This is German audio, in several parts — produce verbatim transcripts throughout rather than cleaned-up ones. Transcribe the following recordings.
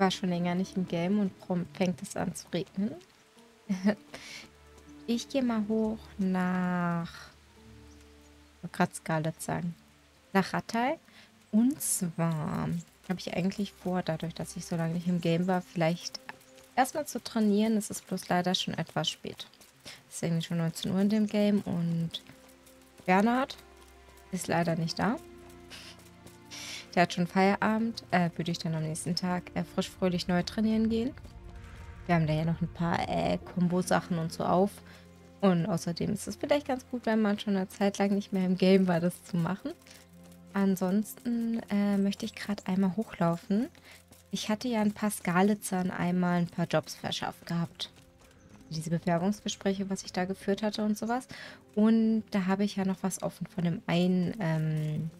war schon länger nicht im Game und prompt fängt es an zu regnen. Ich gehe mal hoch nach... Ich wollte gerade Scarlet sagen. Nach Rattay. Und zwar habe ich eigentlich vor, dadurch, dass ich so lange nicht im Game war, vielleicht erstmal zu trainieren. Es ist bloß leider schon etwas spät. Es ist irgendwie schon neunzehn Uhr in dem Game und Bernhard ist leider nicht da. Der hat schon Feierabend. Äh, würde ich dann am nächsten Tag äh, frisch fröhlich neu trainieren gehen. Wir haben da ja noch ein paar äh, Kombo-Sachen und so auf. Und außerdem ist es vielleicht ganz gut, wenn man schon eine Zeit lang nicht mehr im Game war, das zu machen. Ansonsten äh, möchte ich gerade einmal hochlaufen. Ich hatte ja ein paar Skalitzern einmal ein paar Jobs verschafft gehabt. Diese Bewerbungsgespräche, was ich da geführt hatte und sowas. Und da habe ich ja noch was offen von dem einen, ähm,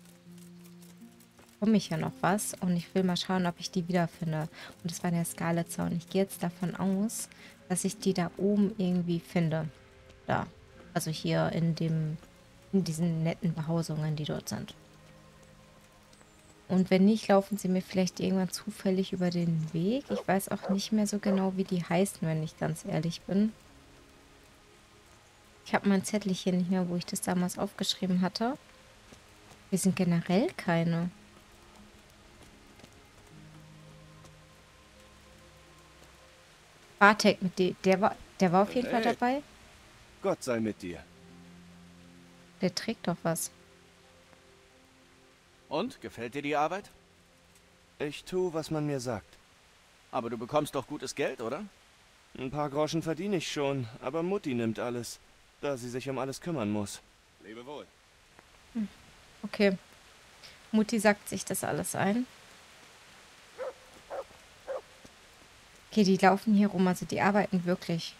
komme ich ja noch was. Und ich will mal schauen, ob ich die wiederfinde. Und das war der Skalitzer. Und ich gehe jetzt davon aus, dass ich die da oben irgendwie finde. Da. Also hier in dem, in diesen netten Behausungen, die dort sind. Und wenn nicht, laufen sie mir vielleicht irgendwann zufällig über den Weg. Ich weiß auch nicht mehr so genau, wie die heißen, wenn ich ganz ehrlich bin. Ich habe mein Zettelchen nicht mehr, wo ich das damals aufgeschrieben hatte. Wir sind generell keine. Bartek, mit dem, der war, der war auf jeden Fall Hey, dabei. Gott sei mit dir. Der trägt doch was. Und, gefällt dir die Arbeit? Ich tu, was man mir sagt. Aber du bekommst doch gutes Geld, oder? Ein paar Groschen verdiene ich schon, aber Mutti nimmt alles, da sie sich um alles kümmern muss. Lebe wohl. Okay. Mutti sagt sich das alles ein. Okay, die laufen hier rum, also die arbeiten wirklich.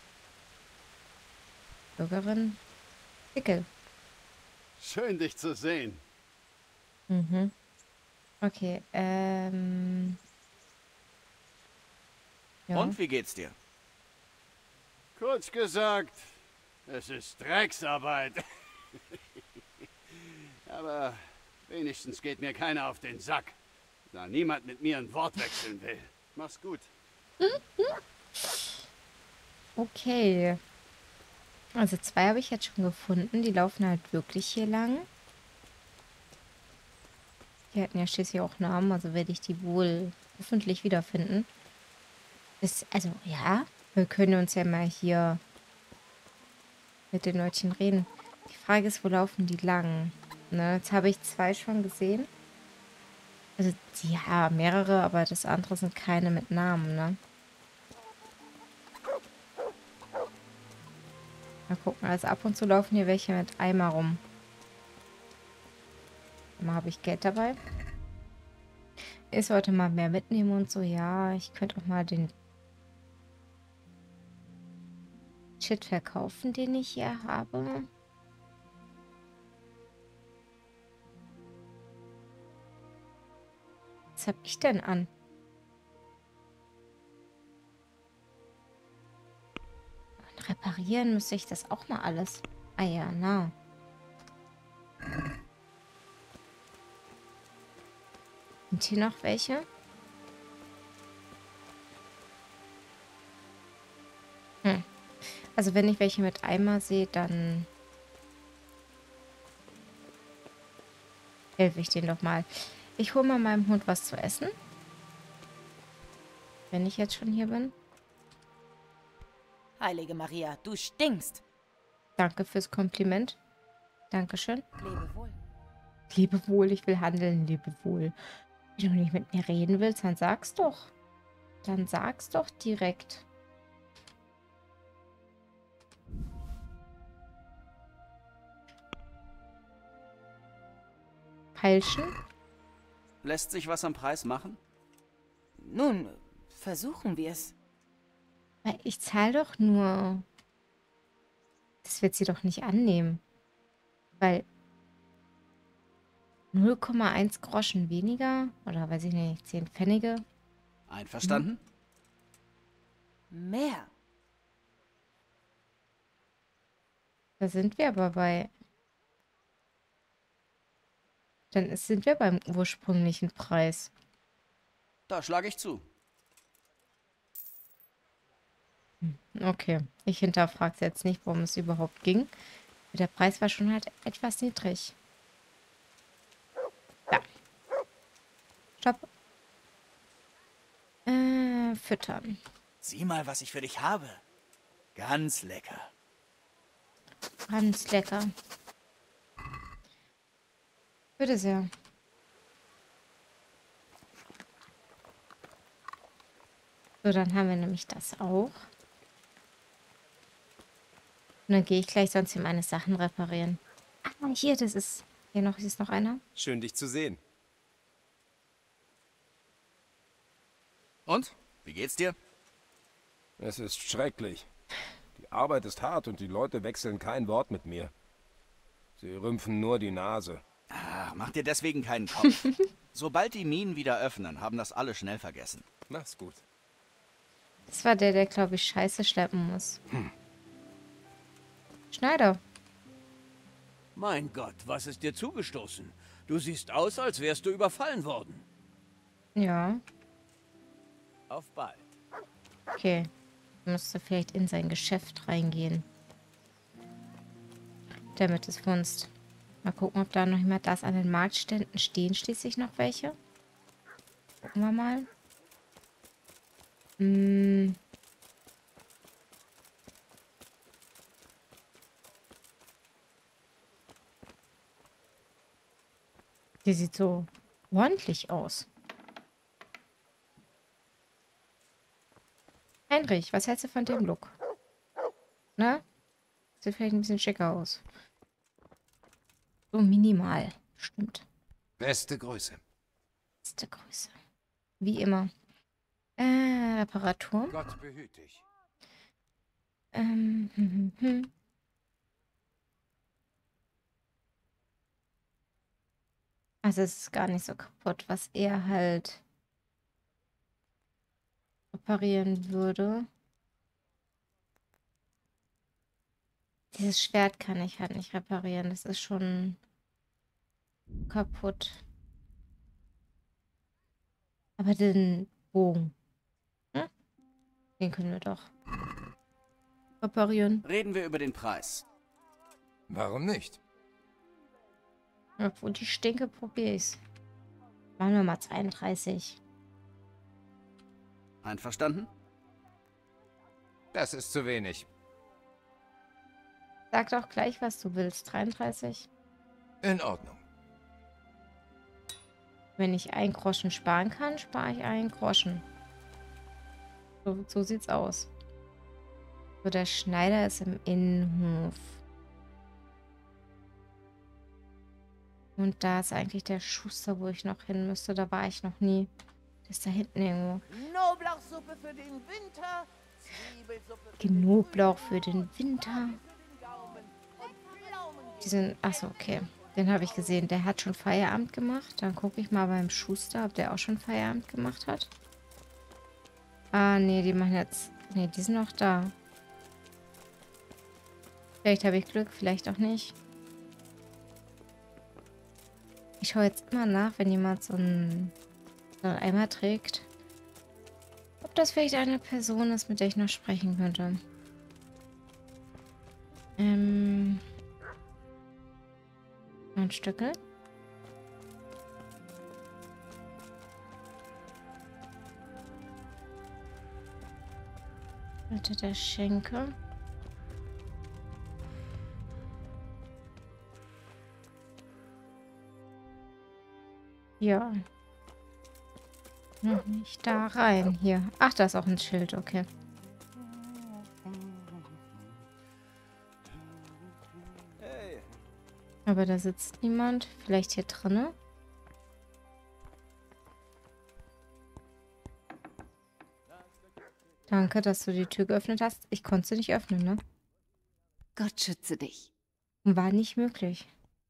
Bürgerin. Pickel. Schön, dich zu sehen. Mhm. Okay, ähm... ja. Und, wie geht's dir? Kurz gesagt, es ist Drecksarbeit. Aber wenigstens geht mir keiner auf den Sack, da niemand mit mir ein Wort wechseln will. Mach's gut. Okay. Also zwei habe ich jetzt schon gefunden. Die laufen halt wirklich hier lang. Die hatten ja schließlich auch Namen, also werde ich die wohl hoffentlich wiederfinden. Das, also, ja, wir können uns ja mal hier mit den Leutchen reden. Die Frage ist, wo laufen die lang? Ne, jetzt habe ich zwei schon gesehen. Also, ja, mehrere, aber das andere sind keine mit Namen, ne? Mal gucken, also ab und zu laufen hier welche mit Eimer rum. Mal habe ich Geld dabei. Ich sollte mal mehr mitnehmen und so. Ja, ich könnte auch mal den Shit verkaufen, den ich hier habe. Was habe ich denn an? Und reparieren müsste ich das auch mal alles. Ah ja, na. Und hier noch welche? Hm. Also wenn ich welche mit Eimer sehe, dann helfe ich denen doch mal. Ich hole mal meinem Hund was zu essen. Wenn ich jetzt schon hier bin. Heilige Maria, du stinkst. Danke fürs Kompliment. Dankeschön. Lebe wohl. Lebe wohl, ich will handeln. Lebe wohl. Wenn du nicht mit mir reden willst, dann sag's doch. Dann sag's doch direkt. Peilchen? Lässt sich was am Preis machen? Nun, versuchen wir es. Weil ich zahle doch nur. Das wird sie doch nicht annehmen. Weil null Komma eins Groschen weniger, oder weiß ich nicht, zehn Pfennige. Einverstanden? Mehr. Da sind wir aber bei. Dann ist- sind wir beim ursprünglichen Preis. Da schlage ich zu. Okay, ich hinterfrage jetzt nicht, worum es überhaupt ging. Der Preis war schon halt etwas niedrig. Ja. Stopp. Äh, füttern. Sieh mal, was ich für dich habe. Ganz lecker. Ganz lecker. Bitte sehr. So, dann haben wir nämlich das auch. Und dann gehe ich gleich sonst hier meine Sachen reparieren. Ah, hier, das ist... Hier noch, hier ist noch einer. Schön, dich zu sehen. Und? Wie geht's dir? Es ist schrecklich. Die Arbeit ist hart und die Leute wechseln kein Wort mit mir. Sie rümpfen nur die Nase. Ach, mach dir deswegen keinen Kopf. Sobald die Minen wieder öffnen, haben das alle schnell vergessen. Mach's gut. Das war der, der, glaube ich, Scheiße schleppen muss. Hm. Schneider. Mein Gott, was ist dir zugestoßen? Du siehst aus, als wärst du überfallen worden. Ja, Auf bald. okay. Müsste vielleicht in sein Geschäft reingehen. Damit es funzt. Mal gucken, ob da noch jemand da ist. An den Marktständen stehen schließlich noch welche. Gucken wir mal. Hm. Die sieht so ordentlich aus. Heinrich, was hältst du von dem Look? Ne? Sieht vielleicht ein bisschen schicker aus. So minimal. Stimmt. Beste Grüße. Beste Grüße. Wie immer. Äh, Reparatur. Gott behüte dich. Ähm, hm, hm, hm. Also es ist gar nicht so kaputt, was er halt reparieren würde. Dieses Schwert kann ich halt nicht reparieren. Das ist schon kaputt. Aber den Bogen, hm? Den können wir doch reparieren. Reden wir über den Preis. Warum nicht? Obwohl die Stinke probiere ich's. Machen wir mal zweiunddreißig. Einverstanden? Das ist zu wenig. Sag doch gleich, was du willst. dreiunddreißig. In Ordnung. Wenn ich einen Groschen sparen kann, spare ich einen Groschen. So, so sieht's aus. So, der Schneider ist im Innenhof. Und da ist eigentlich der Schuster, wo ich noch hin müsste. Da war ich noch nie. Der ist da hinten irgendwo. Knoblauchsuppe für den Winter. Zwiebelsuppe für Knoblauch für den Winter. den Gaumen und Pflaumen. Die sind. Achso, okay. Den habe ich gesehen. Der hat schon Feierabend gemacht. Dann gucke ich mal beim Schuster, ob der auch schon Feierabend gemacht hat. Ah, nee, die machen jetzt. Nee, die sind noch da. Vielleicht habe ich Glück, vielleicht auch nicht. Ich schaue jetzt immer nach, wenn jemand so einen, so einen Eimer trägt. Ob das vielleicht eine Person ist, mit der ich noch sprechen könnte. Ähm. Noch ein Stückel. Bitte der Schenkel. Ja. Noch nicht da rein. Hier. Ach, da ist auch ein Schild. Okay. Hey. Aber da sitzt niemand. Vielleicht hier drinne. Danke, dass du die Tür geöffnet hast. Ich konnte sie nicht öffnen, ne? Gott schütze dich. War nicht möglich.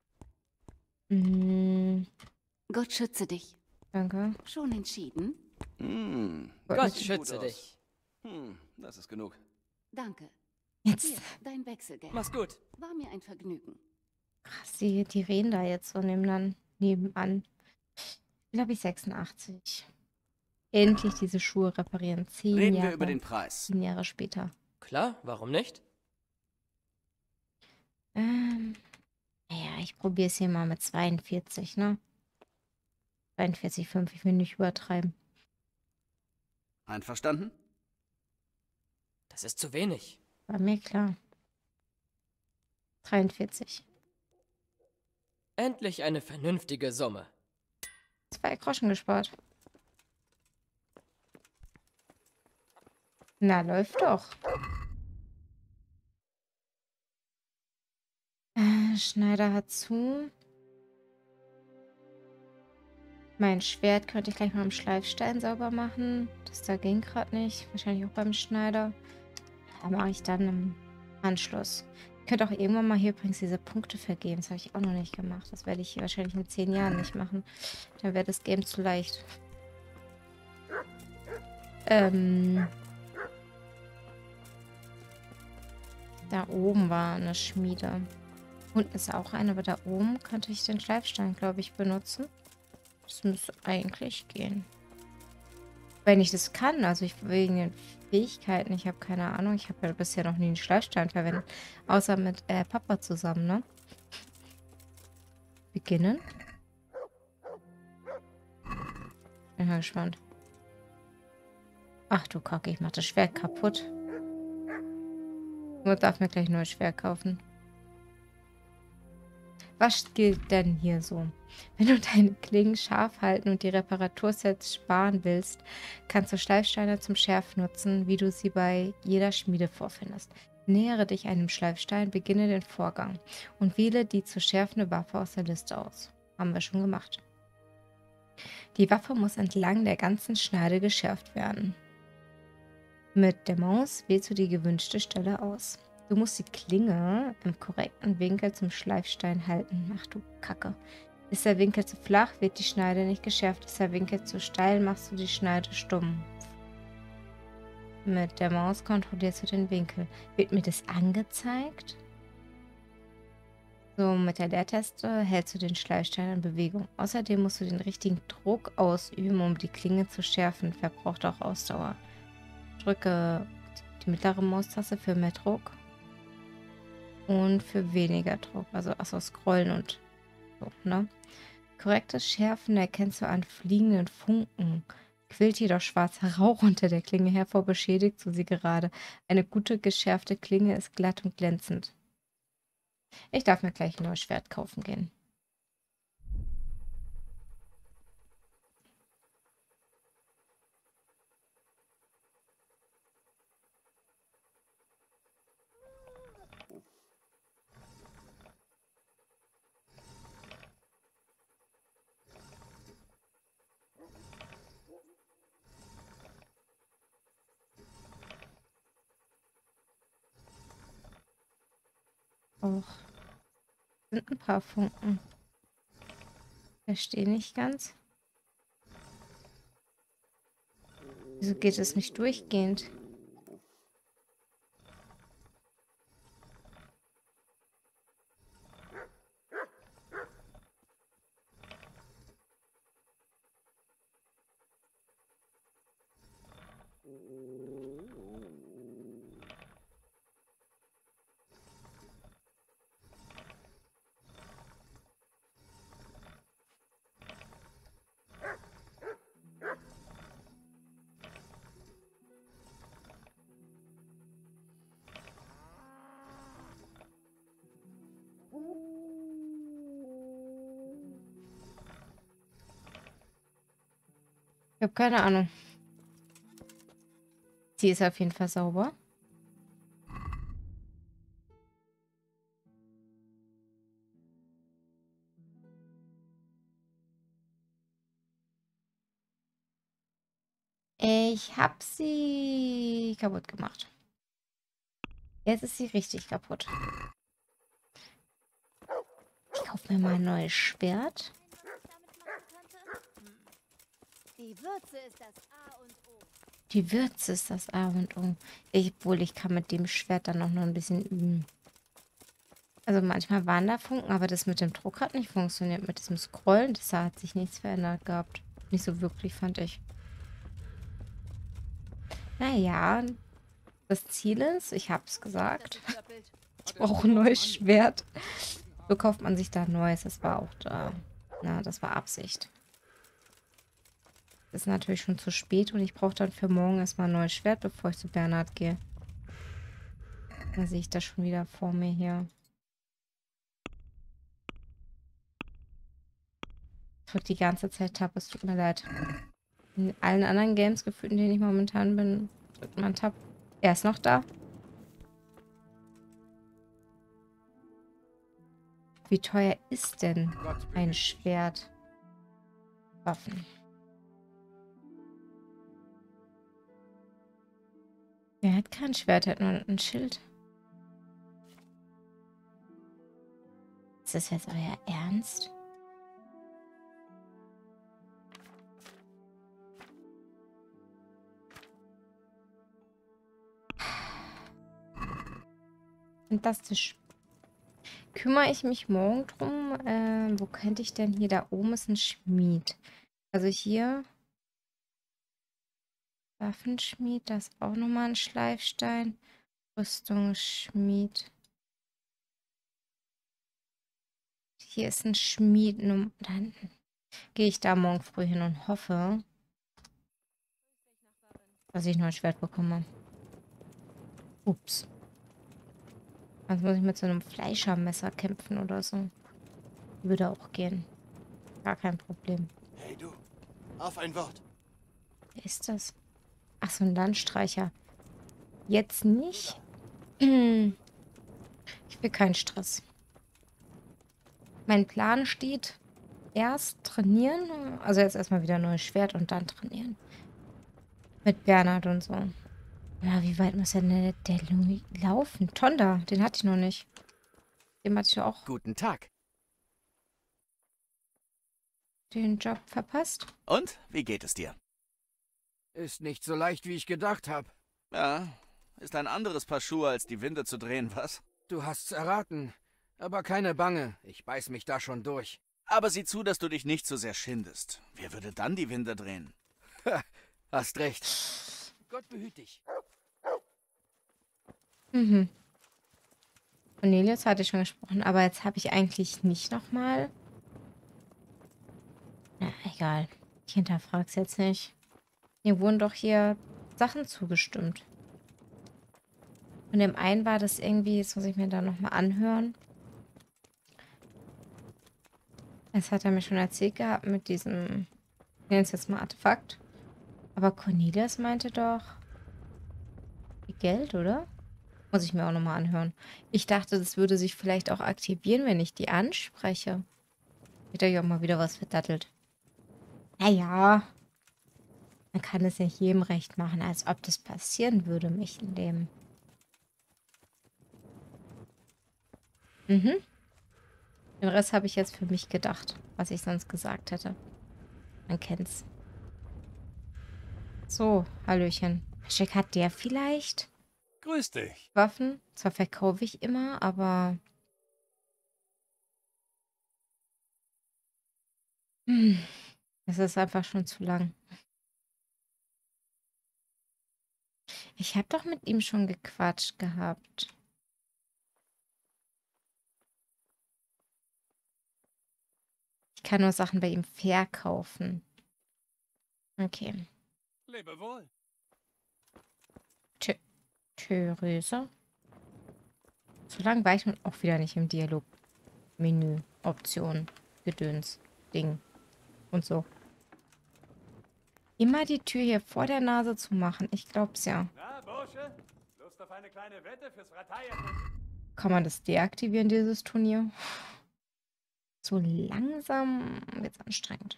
Mm, Gott schütze dich. danke. Schon entschieden? Hm. Wollte Gott nicht- schütze aus. dich. Hm, das ist genug. Danke. Jetzt. Hier, dein Wechselgeld. Mach's gut. War mir ein Vergnügen. Krass, die, die reden da jetzt so nebenan, nebenan. Glaube ich sechsundachtzig. endlich diese Schuhe reparieren. Zehn Reden Jahre. wir über den Preis. Zehn Jahre später. Klar, warum nicht? Ähm, naja, ich probiere es hier mal mit zweiundvierzig, ne? zweiundvierzig Komma fünf, ich will nicht übertreiben. Einverstanden? Das ist zu wenig. War mir klar. dreiundvierzig. Endlich eine vernünftige Summe. Zwei Groschen gespart. Na, läuft doch. Äh, Schneider hat zu. Mein Schwert könnte ich gleich mal am Schleifstein sauber machen. Das da ging gerade nicht. Wahrscheinlich auch beim Schneider. Da mache ich dann im Anschluss. Ich könnte auch irgendwann mal hier übrigens diese Punkte vergeben. Das habe ich auch noch nicht gemacht. Das werde ich wahrscheinlich in zehn Jahren nicht machen. Dann wäre das Game zu leicht. Ähm... Da oben war eine Schmiede. Unten ist auch eine, aber da oben könnte ich den Schleifstein, glaube ich, benutzen. Das müsste eigentlich gehen. Wenn ich das kann, also ich wegen den Fähigkeiten, ich habe keine Ahnung, ich habe ja bisher noch nie einen Schleifstein verwendet. Außer mit äh, Papa zusammen, ne? Beginnen. Bin mal gespannt. Ach du Kacke, ich mach das Schwert kaputt. Ich darf mir gleich ein neues Schwert kaufen. Was gilt denn hier so? Wenn du deine Klingen scharf halten und die Reparatursets sparen willst, kannst du Schleifsteine zum Schärfen nutzen, wie du sie bei jeder Schmiede vorfindest. Nähere dich einem Schleifstein, beginne den Vorgang und wähle die zu schärfende Waffe aus der Liste aus. Haben wir schon gemacht. Die Waffe muss entlang der ganzen Schneide geschärft werden. Mit der Maus wählst du die gewünschte Stelle aus. Du musst die Klinge im korrekten Winkel zum Schleifstein halten. Ach du Kacke. Ist der Winkel zu flach, wird die Schneide nicht geschärft. Ist der Winkel zu steil, machst du die Schneide stumm. Mit der Maus kontrollierst du den Winkel. Wird mir das angezeigt? So, mit der Leertaste hältst du den Schleifstein in Bewegung. Außerdem musst du den richtigen Druck ausüben, um die Klinge zu schärfen. Verbraucht auch Ausdauer. Drücke die mittlere Maustaste für mehr Druck und für weniger Druck. Also achso, scrollen und so, ne? Korrektes Schärfen erkennst du an fliegenden Funken. Quillt jedoch schwarzer Rauch unter der Klinge hervor, beschädigst du sie gerade. Eine gute geschärfte Klinge ist glatt und glänzend. Ich darf mir gleich ein neues Schwert kaufen gehen. Auch sind ein paar Funken. Verstehe nicht ganz. Wieso geht es nicht durchgehend? Ich habe keine Ahnung. Sie ist auf jeden Fall sauber. Ich habe sie kaputt gemacht. Jetzt ist sie richtig kaputt. Ich kaufe mir mal ein neues Schwert. Die Würze ist das A und O. Die Würze ist das A und O. Ich, obwohl, ich kann mit dem Schwert dann auch noch ein bisschen üben. Also manchmal waren da Funken, aber das mit dem Druck hat nicht funktioniert. Mit diesem Scrollen, das hat sich nichts verändert gehabt. Nicht so wirklich, fand ich. Naja, das Ziel ist, ich hab's gesagt, ich brauche ein neues Schwert. So kauft man sich da ein neues. Das war auch da. Na, das war Absicht. Das ist natürlich schon zu spät und ich brauche dann für morgen erstmal ein neues Schwert, bevor ich zu Bernhard gehe. Da sehe ich das schon wieder vor mir hier. Ich drücke die ganze Zeit Tab, es tut mir leid. In allen anderen Games gefühlt, in denen ich momentan bin, drückt man Tab. Er ist noch da. Wie teuer ist denn ein Schwert? Waffen. Er hat kein Schwert, er hat nur ein Schild. Ist das jetzt euer Ernst? Fantastisch. Kümmere ich mich morgen drum? Äh, wo könnte ich denn hier? Da oben ist ein Schmied. Also hier. Waffenschmied, da ist auch nochmal ein Schleifstein. Rüstungsschmied. Hier ist ein Schmied. Dann gehe ich da morgen früh hin und hoffe, dass ich noch ein Schwert bekomme. Ups. Sonst muss ich mit so einem Fleischermesser kämpfen oder so. Würde auch gehen. Gar kein Problem. Hey du, auf ein Wort. Wer ist das? Ach, so ein Landstreicher. Jetzt nicht. Ich will keinen Stress. Mein Plan steht, erst trainieren. Also jetzt erstmal wieder ein neues Schwert und dann trainieren. Mit Bernhard und so. Ja, wie weit muss denn der, der laufen? Tonda, den hatte ich noch nicht. Den hatte ich auch Guten Tag. den Job verpasst. Und, wie geht es dir? Ist nicht so leicht, wie ich gedacht habe. Ja, ist ein anderes Paar Schuhe, als die Winde zu drehen, was? Du hast's erraten. Aber keine Bange, ich beiß mich da schon durch. Aber sieh zu, dass du dich nicht so sehr schindest. Wer würde dann die Winde drehen? Hast recht. Gott behüte dich. Mhm. Cornelius hatte ich schon gesprochen, aber jetzt habe ich eigentlich nicht nochmal. Na, egal. Ich hinterfrag's jetzt nicht. Mir wurden doch hier Sachen zugestimmt. Von dem einen war das irgendwie, jetzt muss ich mir da nochmal anhören. Das hat er mir schon erzählt gehabt mit diesem, ich nenne es jetzt mal Artefakt. Aber Cornelius meinte doch Geld, oder? Muss ich mir auch nochmal anhören. Ich dachte, das würde sich vielleicht auch aktivieren, wenn ich die anspreche. Wird euch auch mal wieder was verdattelt. Naja. Man kann es nicht jedem recht machen, als ob das passieren würde, mich in dem. Mhm. Den Rest habe ich jetzt für mich gedacht, was ich sonst gesagt hätte. Man kennt's. So, Hallöchen. Schick, hat der vielleicht Grüß dich. Waffen? Zwar verkaufe ich immer, aber... Hm. Es ist einfach schon zu lang. Ich habe doch mit ihm schon gequatscht gehabt. Ich kann nur Sachen bei ihm verkaufen. Okay. Lebe wohl. Tschö. Therese. So lange war ich nun auch wieder nicht im Dialog. Menü, Option, Gedöns, Ding und so. Immer die Tür hier vor der Nase zu machen, ich glaub's ja. Na, Bursche? Lust auf eine kleine Wette fürs Rateien? Kann man das deaktivieren, dieses Turnier? So langsam wird's anstrengend.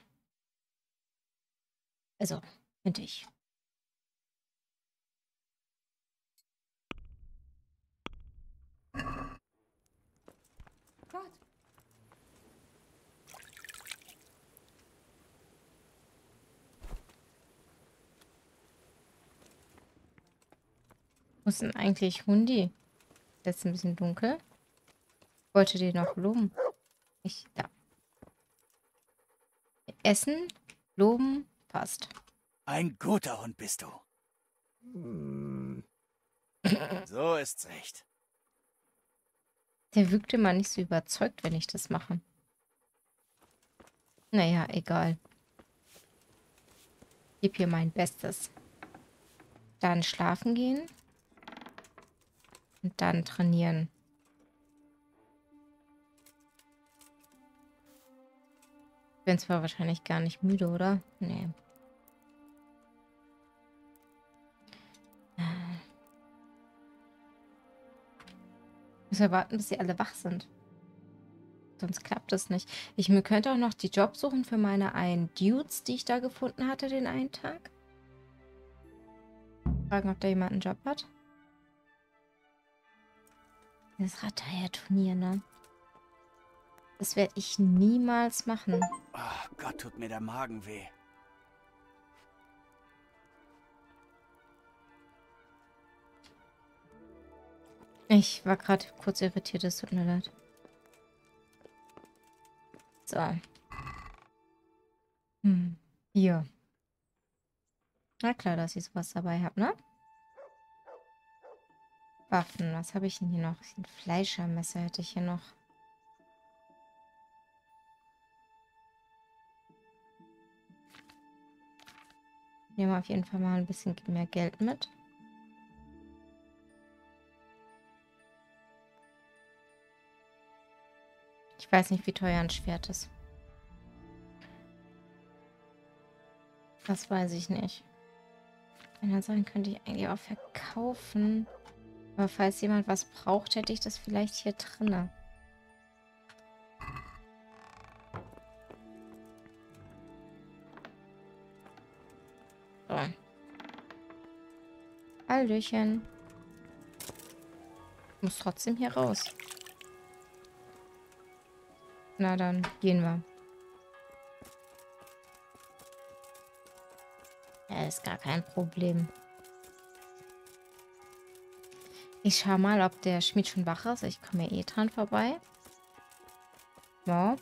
Also, finde ich. Gott. Wo ist denn eigentlich Hundi? Jetzt ein bisschen dunkel. Ich wollte den noch loben. Ich, da. Essen, loben, passt. Ein guter Hund bist du. Hm, So ist's recht. Der wirkte mal nicht so überzeugt, wenn ich das mache. Naja, egal. Ich gebe hier mein Bestes. Dann schlafen gehen. Und dann trainieren. Ich bin zwar wahrscheinlich gar nicht müde, oder? Nee. Ich muss ja warten, bis sie alle wach sind. Sonst klappt das nicht. Ich mir könnte auch noch die Jobs suchen für meine einen Dudes, die ich da gefunden hatte, den einen Tag. Fragen, ob da jemand einen Job hat. Das Rataya-Turnier, ne? Das werde ich niemals machen. Oh Gott, tut mir der Magen weh. Ich war gerade kurz irritiert, es tut mir leid. So. Hm. Hier. Na klar, dass ich sowas dabei habe, ne? Waffen. Was habe ich denn hier noch? Ein Fleischermesser hätte ich hier noch. Nehmen wir auf jeden Fall mal ein bisschen mehr Geld mit. Ich weiß nicht, wie teuer ein Schwert ist. Das weiß ich nicht. Eine Sachen könnte ich eigentlich auch verkaufen. Aber falls jemand was braucht, hätte ich das vielleicht hier drinne. So. Hallöchen. Ich muss trotzdem hier raus. Na dann, gehen wir. Ja, ist gar kein Problem. Ich schau mal, ob der Schmied schon wach ist. Ich komme ja eh dran vorbei. Ja.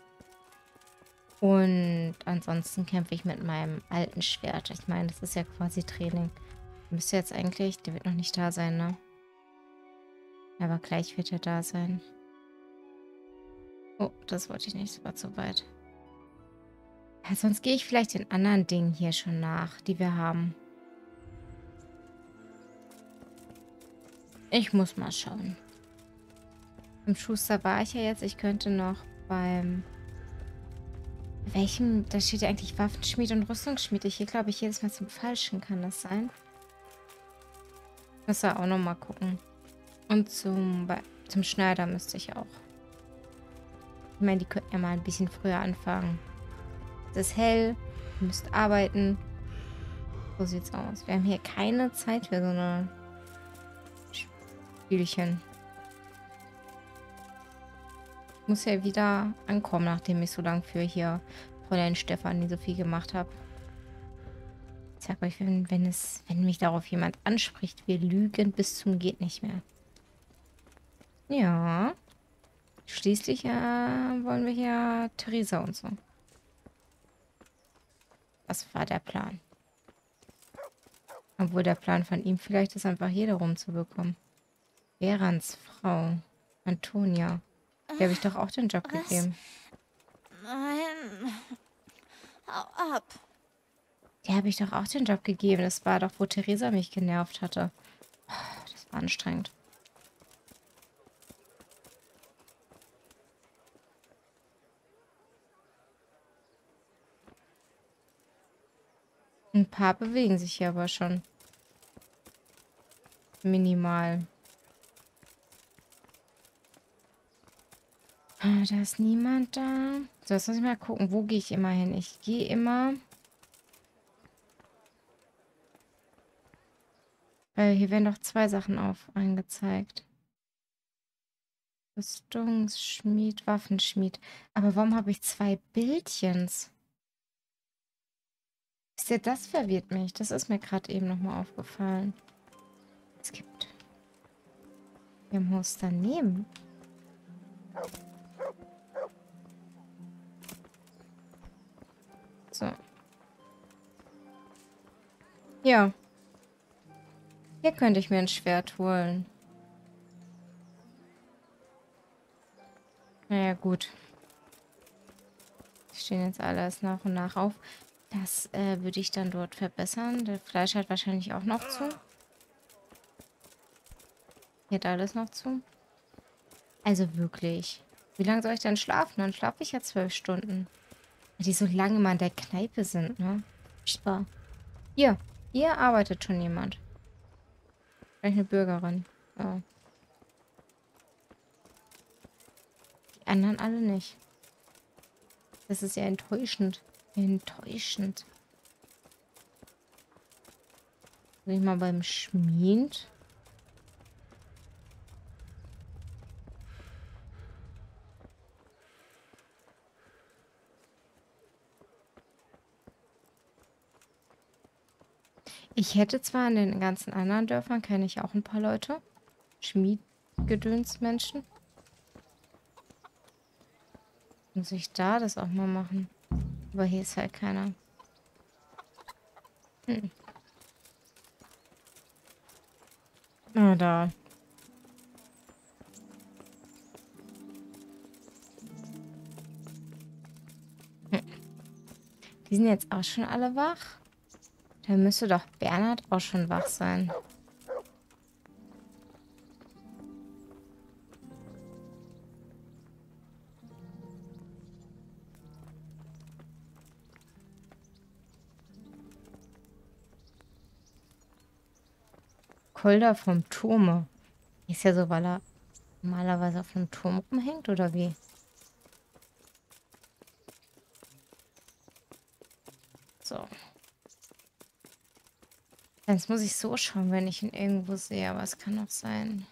Und ansonsten kämpfe ich mit meinem alten Schwert. Ich meine, das ist ja quasi Training. Müsste jetzt eigentlich... Der wird noch nicht da sein, ne? Aber gleich wird er da sein. Oh, das wollte ich nicht. Das war zu weit. Ja, sonst gehe ich vielleicht den anderen Dingen hier schon nach, die wir haben. Ich muss mal schauen. Im Schuster war ich ja jetzt. Ich könnte noch beim... Welchem? Da steht ja eigentlich Waffenschmied und Rüstungsschmied. Ich hier glaube ich jedes Mal zum Falschen. Kann das sein? Muss da auch noch mal gucken. Und zum, bei, zum Schneider müsste ich auch. Ich meine, die könnten ja mal ein bisschen früher anfangen. Es ist hell. Ihr müsst arbeiten. So sieht's aus. Wir haben hier keine Zeit für so eine Spielchen. Ich muss ja wieder ankommen, nachdem ich so lange für hier Fräulein Stefanie so viel gemacht habe. Ich sag euch, wenn, wenn, es, wenn mich darauf jemand anspricht, wir lügen bis zum geht nicht mehr. Ja. Schließlich äh, wollen wir hier Theresa und so. Was war der Plan? Obwohl der Plan von ihm vielleicht ist, einfach jede rumzubekommen. Verans Frau. Antonia. Der habe ich doch auch den Job Was? gegeben. Nein. Hau ab. Der habe ich doch auch den Job gegeben. Das war doch, wo Theresa mich genervt hatte. Oh, das war anstrengend. Ein paar bewegen sich hier aber schon. Minimal. Ah, da ist niemand da. So, jetzt muss ich mal gucken, wo gehe ich immer hin? Ich gehe immer... Weil hier werden doch zwei Sachen auf angezeigt. Rüstungsschmied, Waffenschmied. Aber warum habe ich zwei Bildchens? Wisst ihr, das verwirrt mich. Das ist mir gerade eben nochmal aufgefallen. Es gibt... Wir haben Haus daneben. So. Ja. Hier könnte ich mir ein Schwert holen. Naja, gut. Die stehen jetzt alles nach und nach auf. Das äh, würde ich dann dort verbessern. Der Fleisch hat wahrscheinlich auch noch zu. Hier hat alles noch zu. Also wirklich. Wie lange soll ich denn schlafen? Dann schlafe ich ja zwölf Stunden. Weil die so lange mal in der Kneipe sind, ne? Furchtbar. Hier. Hier arbeitet schon jemand. Vielleicht eine Bürgerin. Ja. Die anderen alle nicht. Das ist ja enttäuschend. Enttäuschend. Bin ich mal beim Schmied. Ich hätte zwar in den ganzen anderen Dörfern, kenne ich auch ein paar Leute. Schmiedgedönsmenschen. Muss ich da das auch mal machen? Aber hier ist halt keiner. Hm. Ah, da. Hm. Die sind jetzt auch schon alle wach? Dann müsste doch Bernhard auch schon wach sein. Kolder vom Turme. Ist ja so, weil er normalerweise auf einem Turm rumhängt, oder wie? So. Jetzt muss ich so schauen, wenn ich ihn irgendwo sehe, aber es kann auch sein.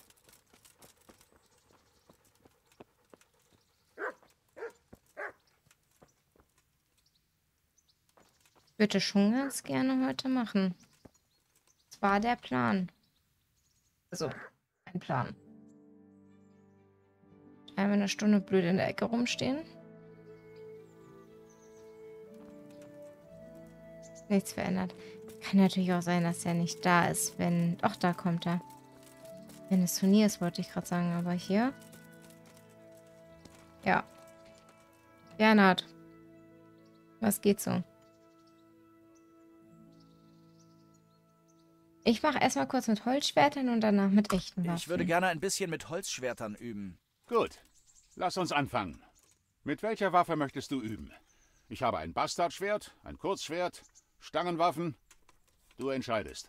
Ich würde schon ganz gerne heute machen. Das war der Plan. Also, ein Plan. Einmal eine Stunde blöd in der Ecke rumstehen. Nichts verändert. Kann natürlich auch sein, dass er nicht da ist, wenn... Ach, da kommt er. Wenn es Turnier ist, wollte ich gerade sagen. Aber hier... Ja. Bernhard. Was geht so? Ich mache erstmal kurz mit Holzschwertern und danach mit echten Waffen. Ich würde gerne ein bisschen mit Holzschwertern üben. Gut, lass uns anfangen. Mit welcher Waffe möchtest du üben? Ich habe ein Bastardschwert, ein Kurzschwert, Stangenwaffen. Du entscheidest.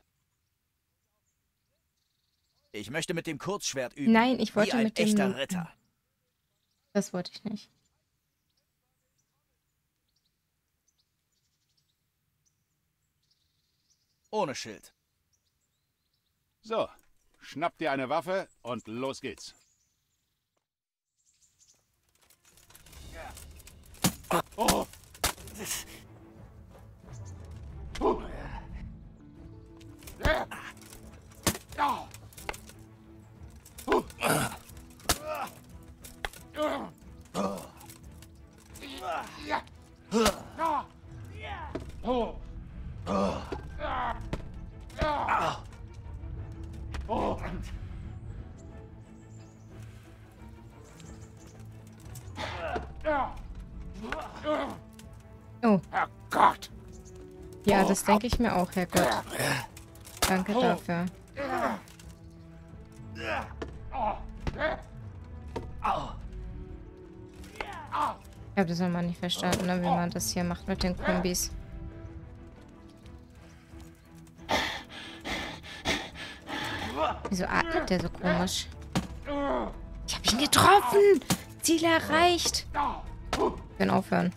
Ich möchte mit dem Kurzschwert üben. Nein, ich wollte wie ein mit dem... echter Ritter. Das wollte ich nicht. Ohne Schild. So, schnapp dir eine Waffe und los geht's. Oh. Oh. Ja. Ja. Oh. Ja. Ja. Oh. Ja. Ja. Oh. Oh. Herrgott. Ja, das denke ich mir auch, Herrgott. Danke dafür. Ich habe das nochmal nicht verstanden, ne, wie man das hier macht mit den Kombis. Wieso atmet der so komisch? Ich habe ihn getroffen! Ziel erreicht! Ich kann aufhören.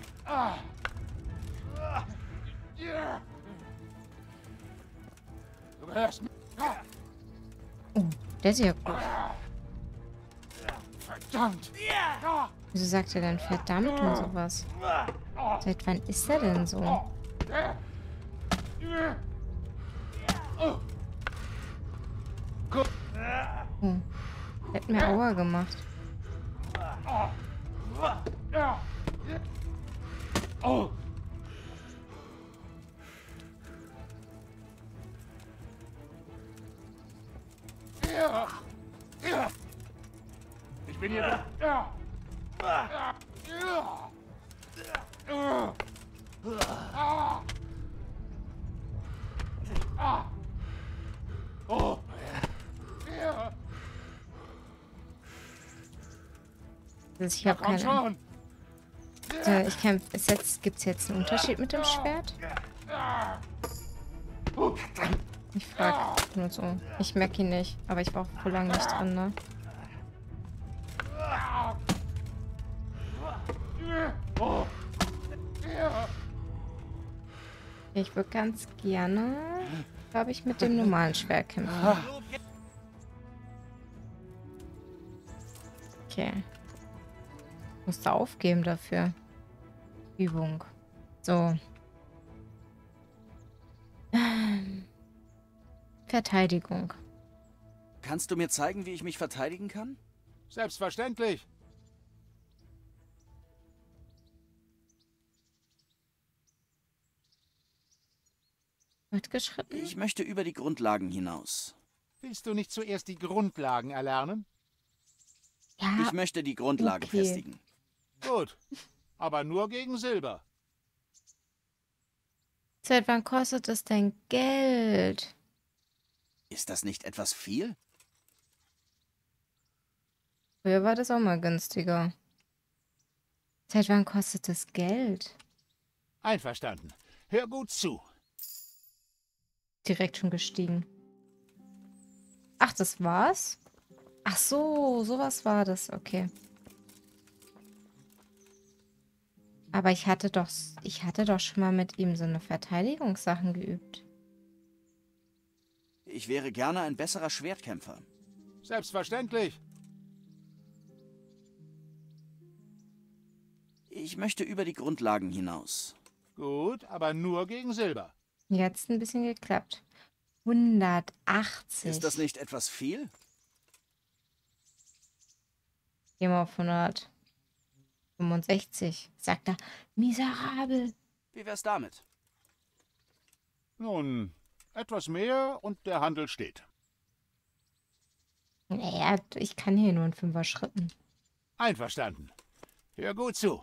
Oh, der ist ja gut. Verdammt! Wieso sagt er denn verdammt und sowas? Seit wann ist er denn so? Oh, der hat mir Aua gemacht. Oh. Ich bin hier. Oh. Also ich habe Komm keine. schon. Äh, ich kann. Ist jetzt, gibt's jetzt einen Unterschied mit dem Schwert? Ich frage nur so. Ich merke ihn nicht, aber ich war auch voll lange nicht dran, ne? Ich würde ganz gerne, glaube ich, mit dem normalen Schwert kämpfen. Okay. Musst du aufgeben dafür. Übung. So. Verteidigung. Kannst du mir zeigen, wie ich mich verteidigen kann? Selbstverständlich. Fortgeschritten? Ich möchte über die Grundlagen hinaus. Willst du nicht zuerst die Grundlagen erlernen? Ja, Ich möchte die Grundlagen okay. festigen. Gut. Aber nur gegen Silber. seit wann kostet es denn Geld? Ist das nicht etwas viel? Früher war das auch mal günstiger. Seit wann kostet es Geld? Einverstanden. Hör gut zu. Direkt schon gestiegen. Ach, das war's? Ach so, sowas war das. Okay. Aber ich hatte doch, ich hatte doch schon mal mit ihm so eine Verteidigungssachen geübt. Ich wäre gerne ein besserer Schwertkämpfer. Selbstverständlich. Ich möchte über die Grundlagen hinaus. Gut, aber nur gegen Silber. Jetzt ein bisschen geklappt. hundertachtzig. Ist das nicht etwas viel? Gehen wir auf hundertfünfundsechzig. Sagt er, miserabel. Wie wär's damit? Nun, etwas mehr und der Handel steht. Naja, ich kann hier nur in fünfer Schritten. Einverstanden. Hör gut zu.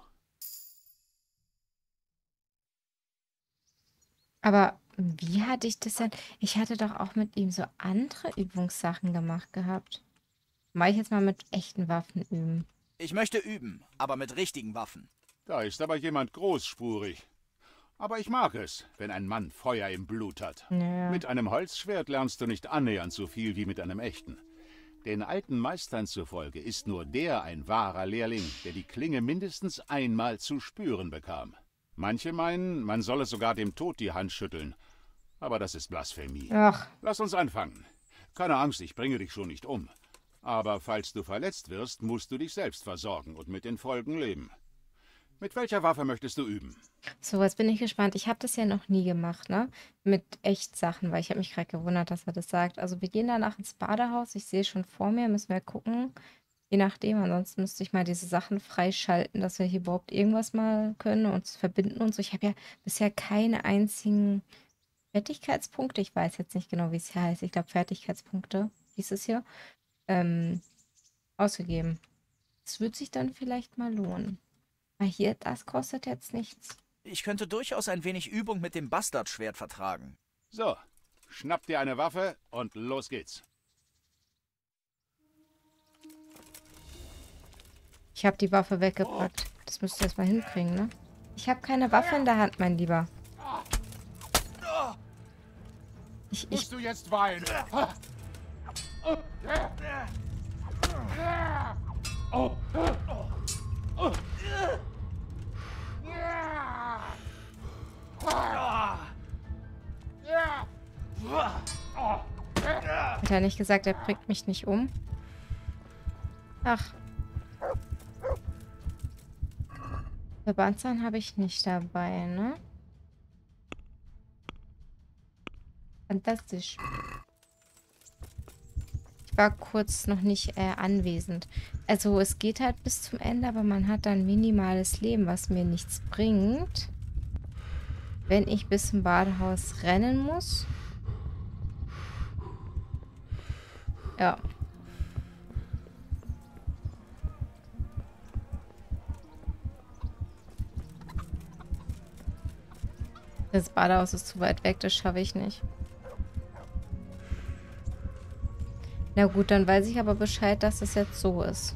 Aber wie hatte ich das denn? Ich hatte doch auch mit ihm so andere Übungssachen gemacht gehabt. Mal ich jetzt mal mit echten Waffen üben. Ich möchte üben, aber mit richtigen Waffen. Da ist aber jemand großspurig. Aber ich mag es, wenn ein Mann Feuer im Blut hat. Ja. Mit einem Holzschwert lernst du nicht annähernd so viel wie mit einem echten. Den alten Meistern zufolge ist nur der ein wahrer Lehrling, der die Klinge mindestens einmal zu spüren bekam. Manche meinen, man solle sogar dem Tod die Hand schütteln. Aber das ist Blasphemie. Ach, Lass uns anfangen. Keine Angst, ich bringe dich schon nicht um. Aber falls du verletzt wirst, musst du dich selbst versorgen und mit den Folgen leben. Mit welcher Waffe möchtest du üben? so, jetzt bin ich gespannt. Ich habe das ja noch nie gemacht, ne? Mit Echtsachen, weil ich habe mich gerade gewundert, dass er das sagt. Also wir gehen danach ins Badehaus. Ich sehe schon vor mir, müssen wir gucken. Je nachdem, ansonsten müsste ich mal diese Sachen freischalten, dass wir hier überhaupt irgendwas mal können, uns verbinden und so. Ich habe ja bisher keine einzigen Fertigkeitspunkte. Ich weiß jetzt nicht genau, wie es hier heißt. Ich glaube, Fertigkeitspunkte hieß es hier. Ähm, ausgegeben. Das wird sich dann vielleicht mal lohnen. Weil hier, das kostet jetzt nichts. Ich könnte durchaus ein wenig Übung mit dem Bastardschwert vertragen. So, schnapp dir eine Waffe und los geht's. Ich habe die Waffe weggepackt. Das müsst ihr erst mal hinkriegen, ne? Ich habe keine Waffe in der Hand, mein Lieber. Ich, ich, Musst du jetzt weinen? hat er nicht gesagt, er bringt mich nicht um? Ach. Verbandszahn habe ich nicht dabei, ne? Fantastisch. Ich war kurz noch nicht äh, anwesend. Also es geht halt bis zum Ende, aber man hat dann minimales Leben, was mir nichts bringt. Wenn ich bis zum Badehaus rennen muss. Ja, Das Badehaus ist zu weit weg, das schaffe ich nicht. Na gut, dann weiß ich aber Bescheid, dass das jetzt so ist.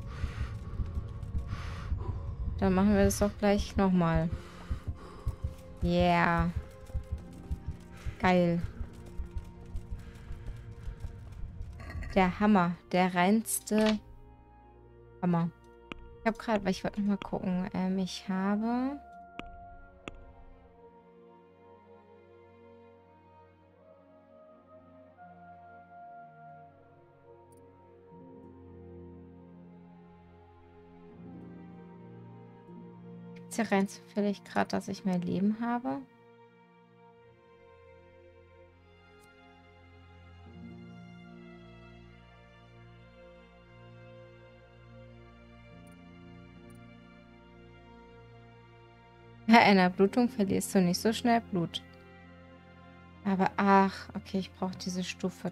Dann machen wir das doch gleich nochmal. Yeah. Geil. Der Hammer. Der reinste Hammer. Ich habe gerade, weil ich wollte nochmal gucken. Ähm, ich habe... Ist ja rein zufällig gerade, dass ich mehr Leben habe. Bei einer Blutung verlierst du nicht so schnell Blut. Aber ach, okay, ich brauche diese Stufe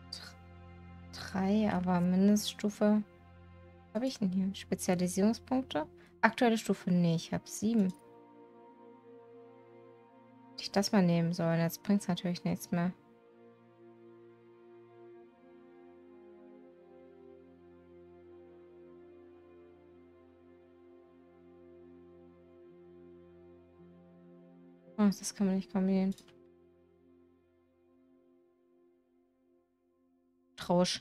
drei, aber Mindeststufe... Was habe ich denn hier? Spezialisierungspunkte? Aktuelle Stufe? Nee, ich habe sieben. Hätte ich das mal nehmen sollen. Jetzt bringt es natürlich nichts mehr. Oh, das kann man nicht kombinieren. Trausch.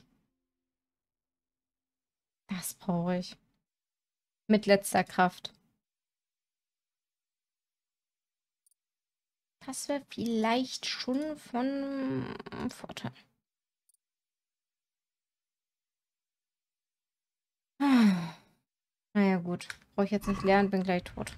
Das brauche ich. Mit letzter Kraft. Das wäre vielleicht schon von Vorteil. Ah. Naja, gut. Brauche ich jetzt nicht lernen, bin gleich tot.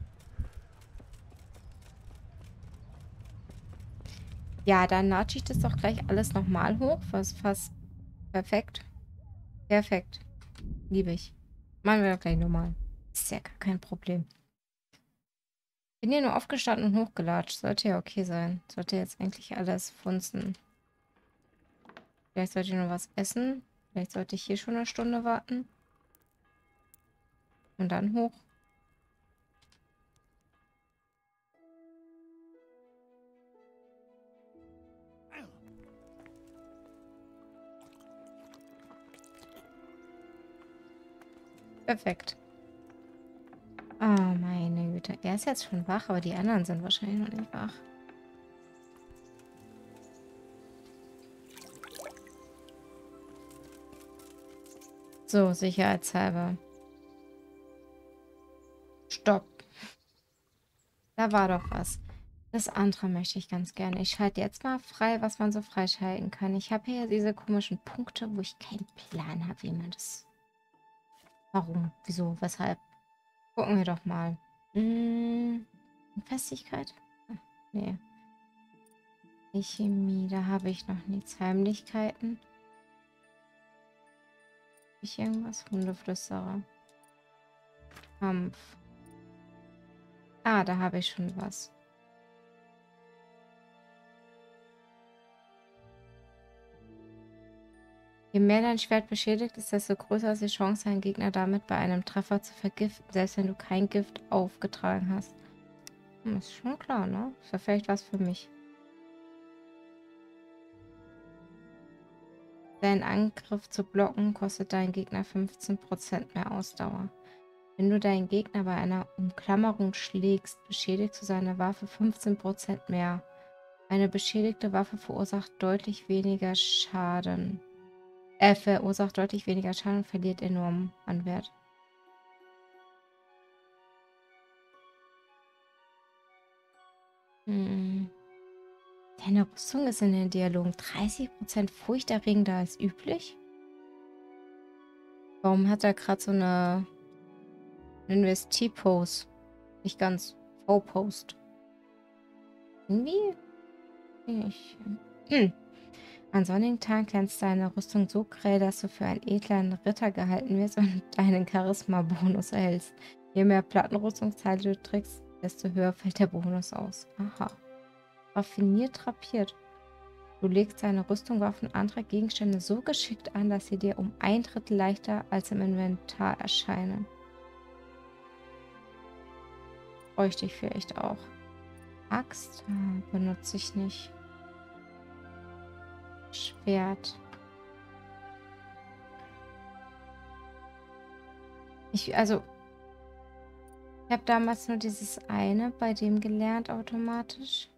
Ja, dann natsche ich das doch gleich alles nochmal hoch. Was fast perfekt. Perfekt. Liebe ich. Machen wir doch gleich nochmal. Ist ja gar kein Problem. Bin hier nur aufgestanden und hochgelatscht. Sollte ja okay sein. Sollte jetzt eigentlich alles funzen. Vielleicht sollte ich noch was essen. Vielleicht sollte ich hier schon eine Stunde warten. Und dann hoch. Perfekt. Oh, meine Güte. Er ist jetzt schon wach, aber die anderen sind wahrscheinlich noch nicht wach. So, sicherheitshalber. Stopp. Da war doch was. Das andere möchte ich ganz gerne. Ich schalte jetzt mal frei, was man so freischalten kann. Ich habe hier diese komischen Punkte, wo ich keinen Plan habe, wie man das... Warum? Wieso? Weshalb? Gucken wir doch mal. Hm, Festigkeit? Hm, nee. Die Chemie, da habe ich noch nichts. Heimlichkeiten. Habe ich irgendwas? Hundeflüsterer. Kampf. Ah, da habe ich schon was. Je mehr dein Schwert beschädigt ist, desto größer ist die Chance, einen Gegner damit bei einem Treffer zu vergiften, selbst wenn du kein Gift aufgetragen hast. Hm, ist schon klar, ne? Ist ja vielleicht was für mich. Deinen Angriff zu blocken, kostet dein Gegner fünfzehn Prozent mehr Ausdauer. Wenn du deinen Gegner bei einer Umklammerung schlägst, beschädigst du seine Waffe fünfzehn Prozent mehr. Eine beschädigte Waffe verursacht deutlich weniger Schaden. Er verursacht deutlich weniger Schaden und verliert enorm an Wert. Hm. Deine Rüstung ist in den Dialogen dreißig Prozent furchterregender als üblich. Warum hat er gerade so eine Investi-Pose? Nicht ganz V-Post. Irgendwie? Ich. Hm. An sonnigen Tagen glänzt deine Rüstung so grell, dass du für einen edlen Ritter gehalten wirst und deinen Charisma-Bonus erhältst. Je mehr Plattenrüstungsteile du trägst, desto höher fällt der Bonus aus. Aha. Raffiniert drapiert. Du legst deine Rüstung, Waffen und andere Gegenstände so geschickt an, dass sie dir um ein Drittel leichter als im Inventar erscheinen. Bräuchte ich vielleicht auch. Axt ah, benutze ich nicht. Schwert. Ich, also, ich habe damals nur dieses eine bei dem gelernt automatisch.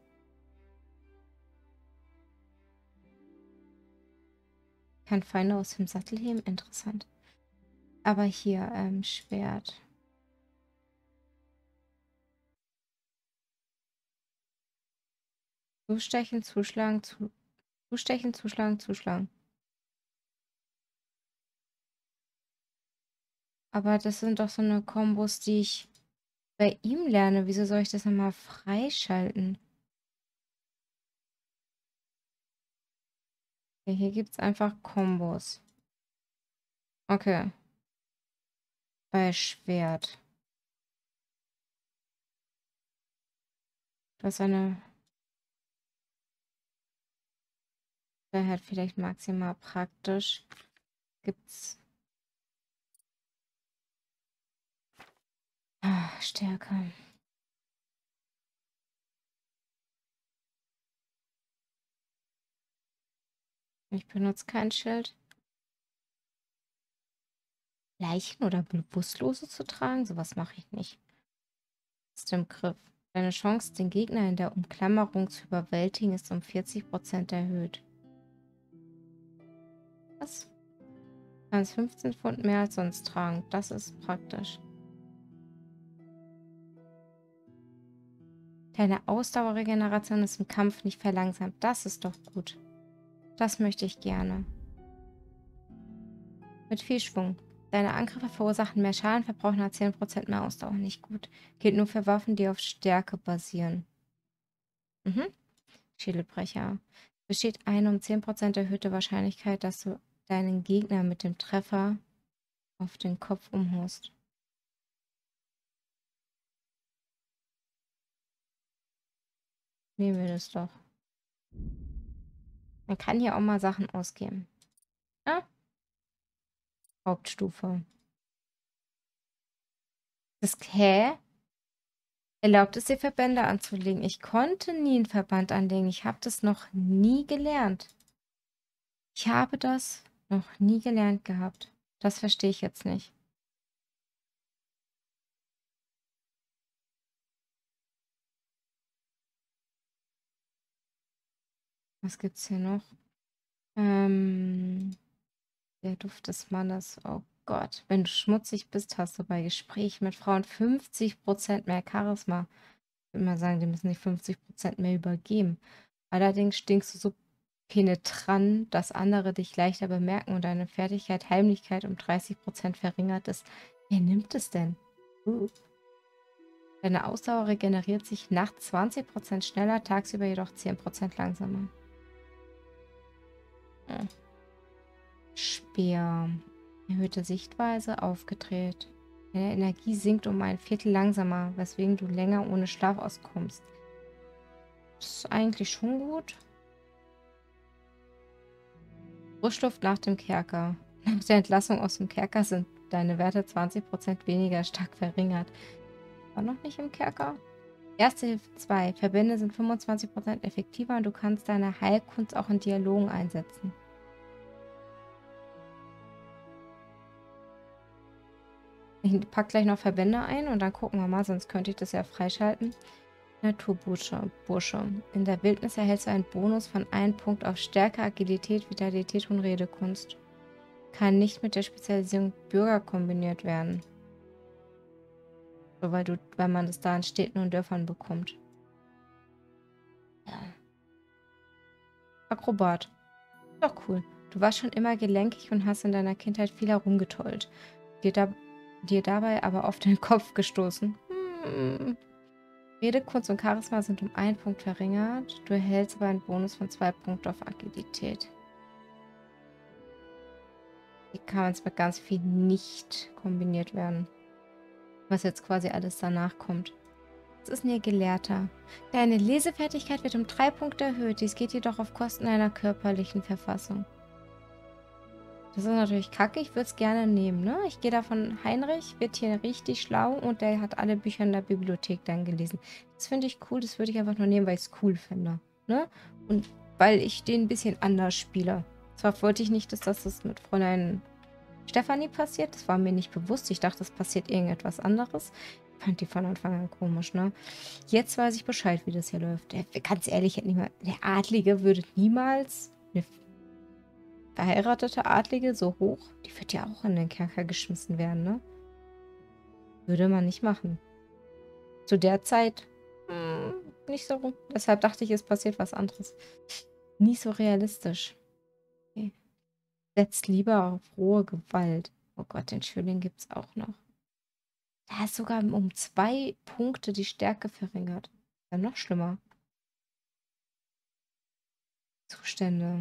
Kann Feinde aus dem Sattel heben, interessant. Aber hier, ähm, Schwert. Zustechen, zuschlagen, zu, zustechen, zuschlagen, zuschlagen. Aber das sind doch so eine Kombos, die ich bei ihm lerne. Wieso soll ich das nochmal freischalten? Okay, hier gibt es einfach Kombos. Okay. Bei Schwert. Das ist eine... Daher halt vielleicht maximal praktisch. Gibt's... Ah, Stärke. Ich benutze kein Schild. Leichen oder Bewusstlose zu tragen? Sowas mache ich nicht. Ist im Griff. Deine Chance, den Gegner in der Umklammerung zu überwältigen, ist um vierzig Prozent erhöht. Was? Du kannst fünfzehn Pfund mehr als sonst tragen. Das ist praktisch. Deine Ausdauerregeneration ist im Kampf nicht verlangsamt. Das ist doch gut. Das möchte ich gerne. Mit viel Schwung. Deine Angriffe verursachen mehr Schaden, verbrauchen nur zehn Prozent mehr Ausdauer. Nicht gut. Gilt nur für Waffen, die auf Stärke basieren. Mhm. Schädelbrecher. Besteht eine um zehn Prozent erhöhte Wahrscheinlichkeit, dass du deinen Gegner mit dem Treffer auf den Kopf umhaust. Nehmen wir das doch. Man kann hier auch mal Sachen ausgeben. Ja? Hauptstufe. Das hä? Erlaubt es dir, Verbände anzulegen. Ich konnte nie einen Verband anlegen. Ich habe das noch nie gelernt. Ich habe das noch nie gelernt gehabt. Das verstehe ich jetzt nicht. Was gibt's hier noch? Ähm, der Duft des Mannes. Oh Gott. Wenn du schmutzig bist, hast du bei Gesprächen mit Frauen fünfzig Prozent mehr Charisma. Ich würde mal sagen, die müssen nicht fünfzig Prozent mehr übergeben. Allerdings stinkst du so penetrant, dass andere dich leichter bemerken und deine Fertigkeit Heimlichkeit um dreißig Prozent verringert ist. Wer nimmt es denn? Uh. Deine Ausdauer regeneriert sich nachts zwanzig Prozent schneller, tagsüber jedoch zehn Prozent langsamer. Hm. Speer. Erhöhte Sichtweise, aufgedreht. Deine Energie sinkt um ein Viertel langsamer, weswegen du länger ohne Schlaf auskommst. Das ist eigentlich schon gut. Frischluft nach dem Kerker. Nach der Entlassung aus dem Kerker sind deine Werte zwanzig Prozent weniger stark verringert. War noch nicht im Kerker? Erste Hilfe zwei. Verbände sind fünfundzwanzig Prozent effektiver und du kannst deine Heilkunst auch in Dialogen einsetzen. Ich packe gleich noch Verbände ein und dann gucken wir mal, sonst könnte ich das ja freischalten. Naturbursche. Bursche. In der Wildnis erhältst du einen Bonus von einem Punkt auf Stärke, Agilität, Vitalität und Redekunst. Kann nicht mit der Spezialisierung Bürger kombiniert werden. So, weil, du, weil man das da in Städten und Dörfern bekommt. Ja. Akrobat. Doch cool. Du warst schon immer gelenkig und hast in deiner Kindheit viel herumgetollt. Dir, da, dir dabei aber oft den Kopf gestoßen. Hm. Redekunst und Charisma sind um einen Punkt verringert. Du erhältst aber einen Bonus von zwei Punkten auf Agilität. Hier kann man es mit ganz viel nicht kombiniert werden. Was jetzt quasi alles danach kommt. Was ist denn hier Gelehrter? Deine Lesefertigkeit wird um drei Punkte erhöht. Dies geht jedoch auf Kosten einer körperlichen Verfassung. Das ist natürlich kacke. Ich würde es gerne nehmen, ne? Ich gehe davon, Heinrich wird hier richtig schlau und der hat alle Bücher in der Bibliothek dann gelesen. Das finde ich cool. Das würde ich einfach nur nehmen, weil ich es cool finde, ne? Und weil ich den ein bisschen anders spiele. Zwar wollte ich nicht, dass das mit Fräulein Stefanie passiert. Das war mir nicht bewusst. Ich dachte, es passiert irgendetwas anderes. Ich fand die von Anfang an komisch, ne? Jetzt weiß ich Bescheid, wie das hier läuft. Der, ganz ehrlich, hätte nicht mal, der Adlige würde niemals eine verheiratete Adlige so hoch, die wird ja auch in den Kerker geschmissen werden, ne? Würde man nicht machen. Zu der Zeit mh, nicht so. Deshalb dachte ich, es passiert was anderes. Nie so realistisch. Okay. Setzt lieber auf rohe Gewalt. Oh Gott, den Schüling gibt es auch noch. Da ist sogar um zwei Punkte die Stärke verringert. Ja, noch schlimmer. Zustände.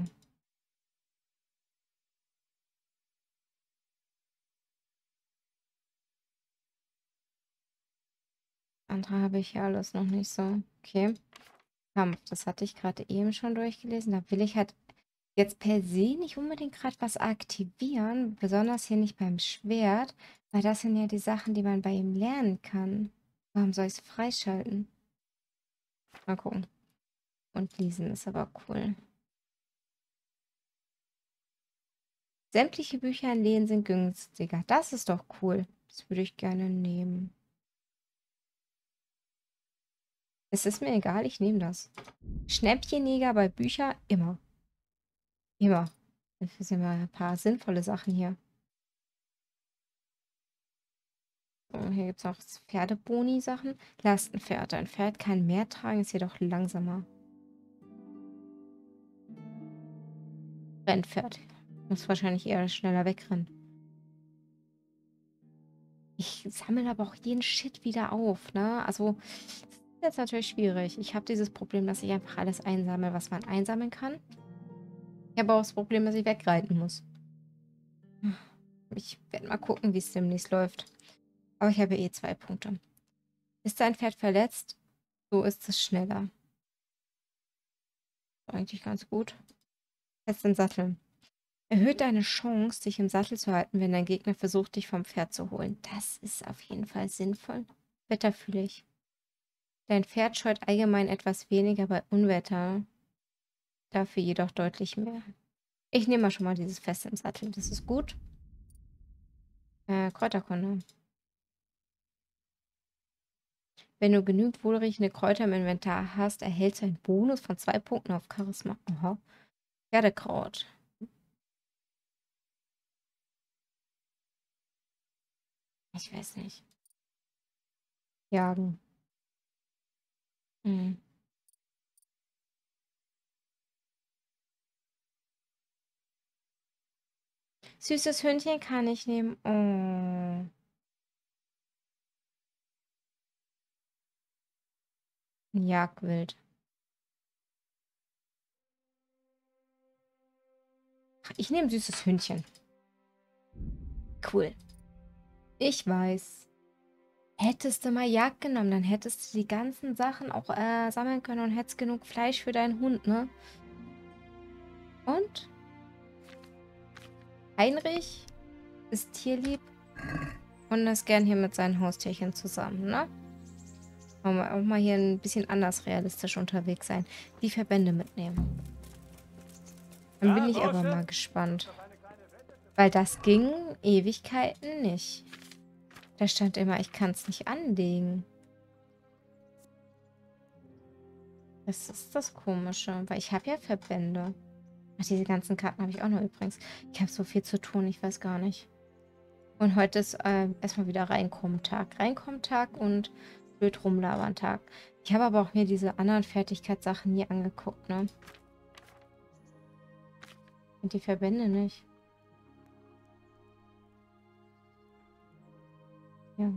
Andere habe ich ja alles noch nicht so. Okay. Kampf, das hatte ich gerade eben schon durchgelesen. Da will ich halt jetzt per se nicht unbedingt gerade was aktivieren. Besonders hier nicht beim Schwert. Weil das sind ja die Sachen, die man bei ihm lernen kann. Warum soll ich es freischalten? Mal gucken. Und lesen ist aber cool. Sämtliche Bücher in Lehen sind günstiger. Das ist doch cool. Das würde ich gerne nehmen. Es ist mir egal, ich nehme das. Schnäppchenjäger bei Büchern, immer. Immer. Dafür sind wir ein paar sinnvolle Sachen hier. So, hier gibt es auch Pferdeboni-Sachen. Lastenpferd. Ein Pferd kann mehr tragen, ist jedoch langsamer. Rennpferd. Muss wahrscheinlich eher schneller wegrennen. Ich sammle aber auch jeden Shit wieder auf, ne? Also, das ist jetzt natürlich schwierig. Ich habe dieses Problem, dass ich einfach alles einsammle, was man einsammeln kann. Ich habe auch das Problem, dass ich wegreiten muss. Ich werde mal gucken, wie es demnächst läuft. Aber ich habe eh zwei Punkte. Ist dein Pferd verletzt? So ist es schneller. Eigentlich ganz gut. Fest im Sattel. Erhöht deine Chance, dich im Sattel zu halten, wenn dein Gegner versucht, dich vom Pferd zu holen. Das ist auf jeden Fall sinnvoll. Wetter fühle ich. Dein Pferd scheut allgemein etwas weniger bei Unwetter. Dafür jedoch deutlich mehr. Ich nehme mal schon mal dieses Fest im Sattel. Das ist gut. Äh, Kräuterkunde. Wenn du genügend wohlriechende Kräuter im Inventar hast, erhältst du einen Bonus von zwei Punkten auf Charisma. Aha. Pferdekraut. Ich weiß nicht. Jagen. Hm. Süßes Hündchen kann ich nehmen. Oh. Jagdwild. Ich nehme süßes Hündchen. Cool. Ich weiß. Hättest du mal Jagd genommen, dann hättest du die ganzen Sachen auch äh, sammeln können und hättest genug Fleisch für deinen Hund, ne? Und? Heinrich ist tierlieb und ist gern hier mit seinen Haustierchen zusammen, ne? Wollen wir auch mal hier ein bisschen anders realistisch unterwegs sein. Die Verbände mitnehmen. Dann bin ich aber mal gespannt. Weil das ging Ewigkeiten nicht. Da stand immer, ich kann es nicht anlegen. Das ist das Komische, weil ich habe ja Verbände. Ach, diese ganzen Karten habe ich auch noch übrigens. Ich habe so viel zu tun, ich weiß gar nicht. Und heute ist äh, erstmal wieder Reinkommen-Tag. Reinkommen-Tag und blöd rumlabern-Tag. Ich habe aber auch mir diese anderen Fertigkeitssachen hier angeguckt, ne? Und die Verbände nicht. Ja.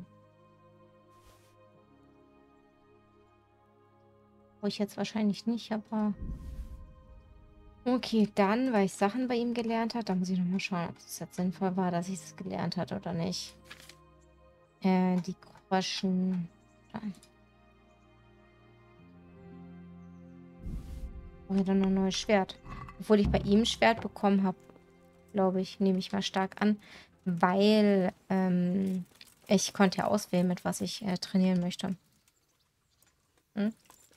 Wo ich jetzt wahrscheinlich nicht, aber... Okay, dann, weil ich Sachen bei ihm gelernt habe, da muss ich nochmal schauen, ob es jetzt sinnvoll war, dass ich es gelernt habe oder nicht. Äh, die Groschen... Oder dann noch ein neues Schwert. Obwohl ich bei ihm ein Schwert bekommen habe. glaube ich. Nehme ich mal stark an. Weil ähm, ich konnte ja auswählen, mit was ich äh, trainieren möchte. Hm?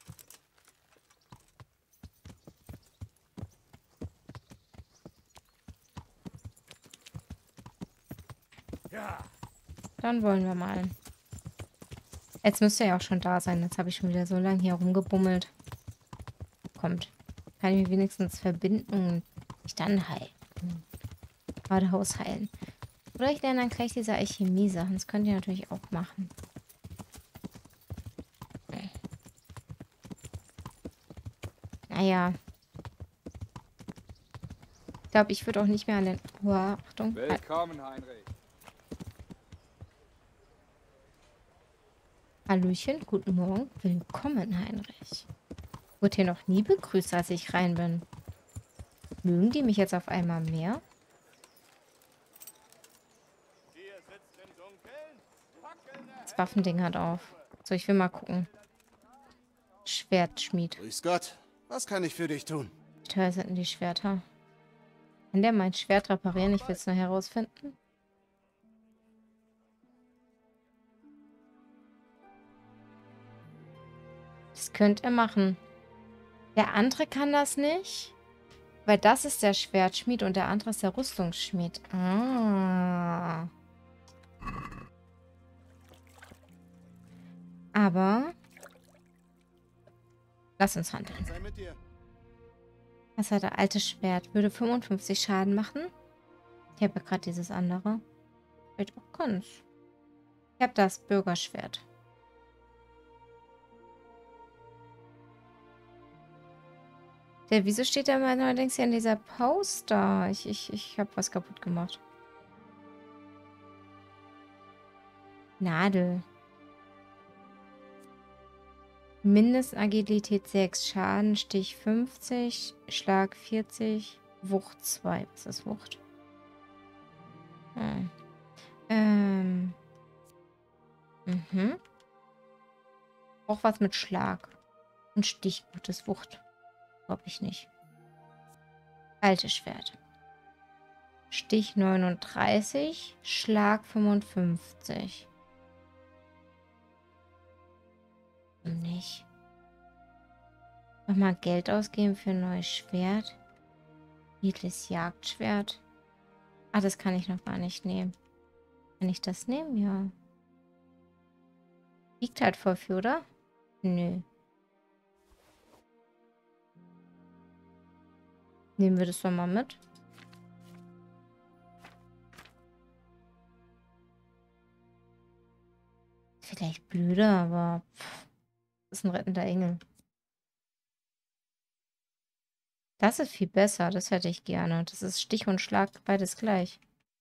Ja. Dann wollen wir mal. Jetzt müsste er ja auch schon da sein. Jetzt habe ich schon wieder so lange hier rumgebummelt. Kommt. Kann ich mich wenigstens verbinden und mich dann heilen. Geradeaus heilen. Oder ich lerne dann gleich diese Alchemie-Sachen. Das könnt ihr natürlich auch machen. Naja. Ich glaube, ich würde auch nicht mehr an den... Oh, Achtung. Willkommen, Heinrich. Hallöchen, guten Morgen. Willkommen, Heinrich. Wurde hier noch nie begrüßt, als ich rein bin. Mögen die mich jetzt auf einmal mehr? Das Waffending hat auf. So, ich will mal gucken. Schwertschmied. Grüß Gott. Was kann ich für dich tun? Wie teuer sind denn die Schwerter? Kann der mein Schwert reparieren? Ich will es nur herausfinden. Das könnte er machen. Der andere kann das nicht. Weil das ist der Schwertschmied und der andere ist der Rüstungsschmied. Ah. Aber lass uns handeln. Sei mit dir. Was hat der alte Schwert? Würde fünfundfünfzig Schaden machen. Ich habe ja gerade dieses andere. Wird auch ganz. Ich habe das Bürgerschwert. Der, wieso steht da mal neuerdings hier in dieser Poster? Ich, ich, ich habe was kaputt gemacht. Nadel. Mindestagilität sechs, Schaden, Stich fünfzig, Schlag vierzig, Wucht zwei. Was ist Wucht? Hm. Ähm. Mhm. Auch was mit Schlag. Und Stich, gutes Wucht. Glaube ich nicht. Altes Schwert. Stich neununddreißig, Schlag fünfundfünfzig. Nicht. Nochmal Geld ausgeben für ein neues Schwert. Edles Jagdschwert. Ah, das kann ich noch gar nicht nehmen. Kann ich das nehmen? Ja. Wiegt halt voll viel, oder? Nö. Nehmen wir das doch mal mit. Vielleicht blöde, aber pff, das ist ein rettender Engel. Das ist viel besser, das hätte ich gerne. Das ist Stich und Schlag, beides gleich.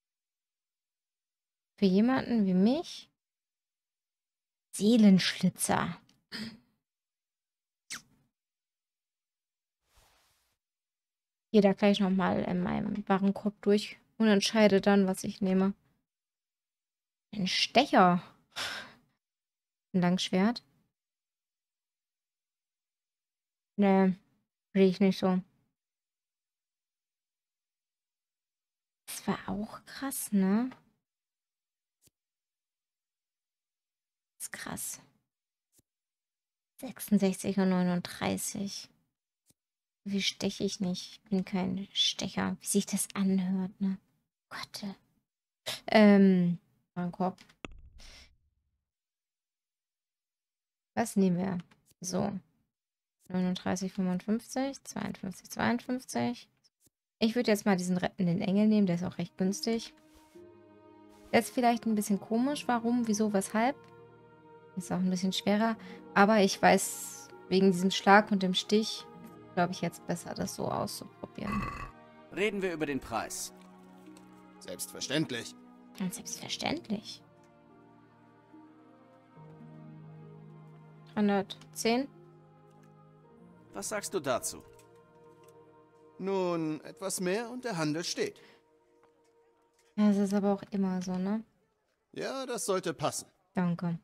Für jemanden wie mich? Seelenschlitzer. Gehe da gleich nochmal in meinem Warenkorb durch und entscheide dann, was ich nehme. Ein Stecher. Ein Langschwert. Nee, will ich nicht so. Das war auch krass, ne? Das ist krass. sechsundsechzig und neununddreißig. Wie steche ich nicht? Ich bin kein Stecher. Wie sich das anhört, ne? Gott. Ähm, Warenkorb. Was nehmen wir? So. neununddreißig, fünfundfünfzig, zweiundfünfzig, zweiundfünfzig. Ich würde jetzt mal diesen rettenden Engel nehmen, der ist auch recht günstig. Der ist vielleicht ein bisschen komisch. Warum, wieso, weshalb? Ist auch ein bisschen schwerer. Aber ich weiß, wegen diesem Schlag und dem Stich, glaube ich, jetzt besser, das so auszuprobieren. Reden wir über den Preis. Selbstverständlich. Ganz selbstverständlich. dreihundertzehn. Was sagst du dazu? Nun, etwas mehr und der Handel steht. Ja, das ist aber auch immer so, ne? Ja, das sollte passen. Danke.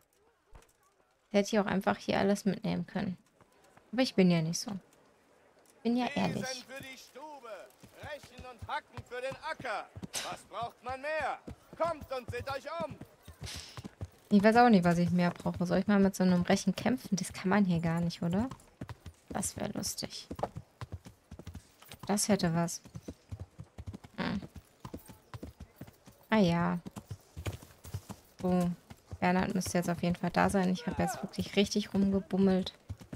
Hätte ich auch einfach hier alles mitnehmen können. Aber ich bin ja nicht so. Bin ja Besen ehrlich. für die Stube, Rechen und Hacken für den Acker. Was braucht man mehr? Kommt und seht euch um. Ich weiß auch nicht, was ich mehr brauche. Soll ich mal mit so einem Rechen kämpfen? Das kann man hier gar nicht, oder? Das wäre lustig. Das hätte was. Hm. Ah ja. So. Bernhard müsste jetzt auf jeden Fall da sein. Ich habe jetzt wirklich richtig rumgebummelt.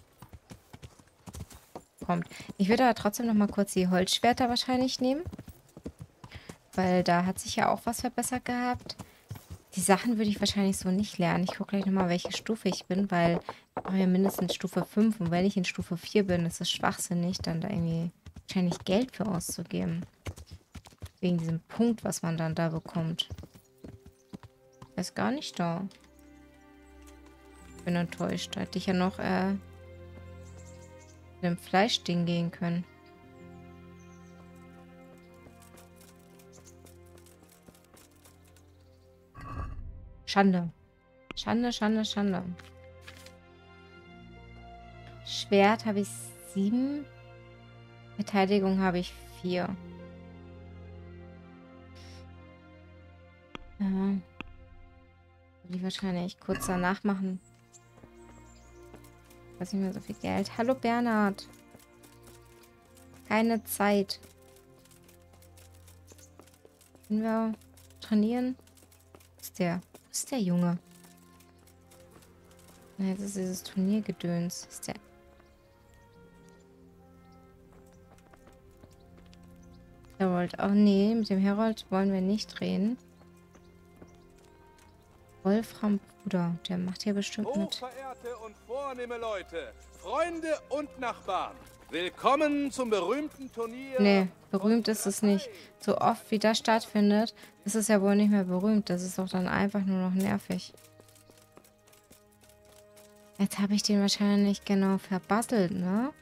Kommt. Ich würde aber trotzdem noch mal kurz die Holzschwerter wahrscheinlich nehmen. Weil da hat sich ja auch was verbessert gehabt. Die Sachen würde ich wahrscheinlich so nicht lernen. Ich gucke gleich nochmal, welche Stufe ich bin, weil ich brauche ja mindestens Stufe fünf. Und wenn ich in Stufe vier bin, ist es schwachsinnig, dann da irgendwie wahrscheinlich Geld für auszugeben. Wegen diesem Punkt, was man dann da bekommt. Er ist gar nicht da. Ich bin enttäuscht. Da hätte ich ja noch äh, mit dem Fleischding gehen können. Schande. Schande, Schande, Schande. Schwert habe ich sieben. Verteidigung habe ich vier. Ja. Würde ich wahrscheinlich kurz danach machen. Ich weiß nicht mehr so viel Geld. Hallo Bernhard. Keine Zeit. Können wir trainieren? Wo ist der? Wo ist der Junge? Na, jetzt ist dieses Turniergedöns. Ist der... Herold. Oh nee, mit dem Herold wollen wir nicht reden. Wolfram Bruder, der macht hier bestimmt mit. Hochverehrte und vornehme Leute, Freunde und Nachbarn, willkommen zum berühmten Turnier. Nee, berühmt ist es nicht. So oft wie das stattfindet, ist es ja wohl nicht mehr berühmt. Das ist doch dann einfach nur noch nervig. Jetzt habe ich den wahrscheinlich genau verbasselt, ne?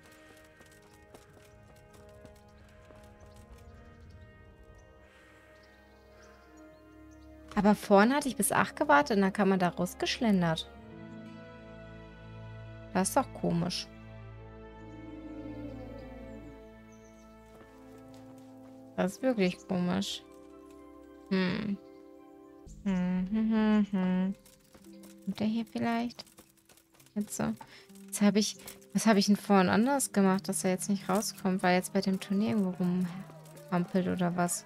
Aber vorhin hatte ich bis acht gewartet und dann kam man da rausgeschlendert. Das ist doch komisch. Das ist wirklich komisch. Hm. Hm, hm, hm, hm. Kommt der hier vielleicht? Jetzt so. Jetzt habe ich... Was habe ich denn vorhin anders gemacht, dass er jetzt nicht rauskommt? Weil jetzt bei dem Turnier irgendwo rumhampelt oder was?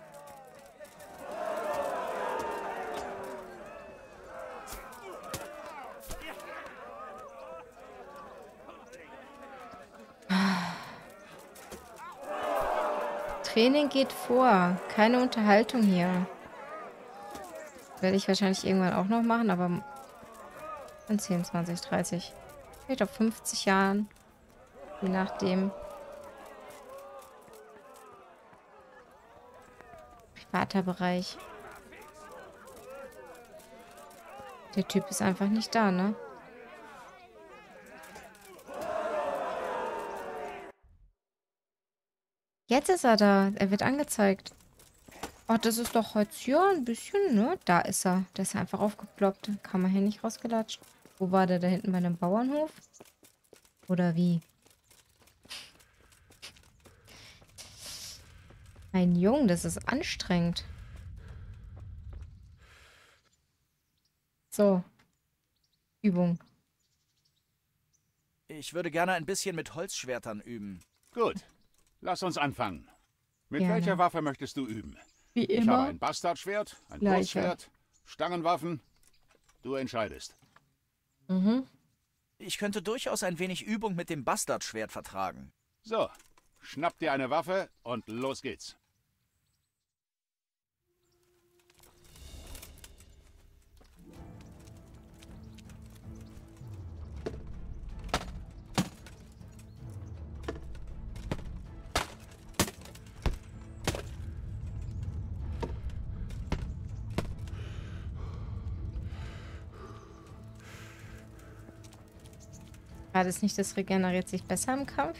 Training geht vor. Keine Unterhaltung hier. Werde ich wahrscheinlich irgendwann auch noch machen, aber in zehn, zwanzig, dreißig, vielleicht auf fünfzig Jahren. Je nachdem. Privater Bereich. Der Typ ist einfach nicht da, ne? Jetzt ist er da. Er wird angezeigt. Oh, das ist doch heute ja ein bisschen, ne? Da ist er. Der ist einfach aufgeploppt. Kann man hier nicht rausgelatscht. Wo war der? Da hinten bei einem Bauernhof? Oder wie? Mein Junge, das ist anstrengend. So. Übung. Ich würde gerne ein bisschen mit Holzschwertern üben. Gut. Lass uns anfangen. Mit Gerne. welcher Waffe möchtest du üben? Wie Ich immer. habe ein Bastardschwert, ein Gleiche. Kurzschwert, Stangenwaffen. Du entscheidest. Mhm. Ich könnte durchaus ein wenig Übung mit dem Bastardschwert vertragen. So, schnapp dir eine Waffe und los geht's. War das nicht, das regeneriert sich besser im Kampf?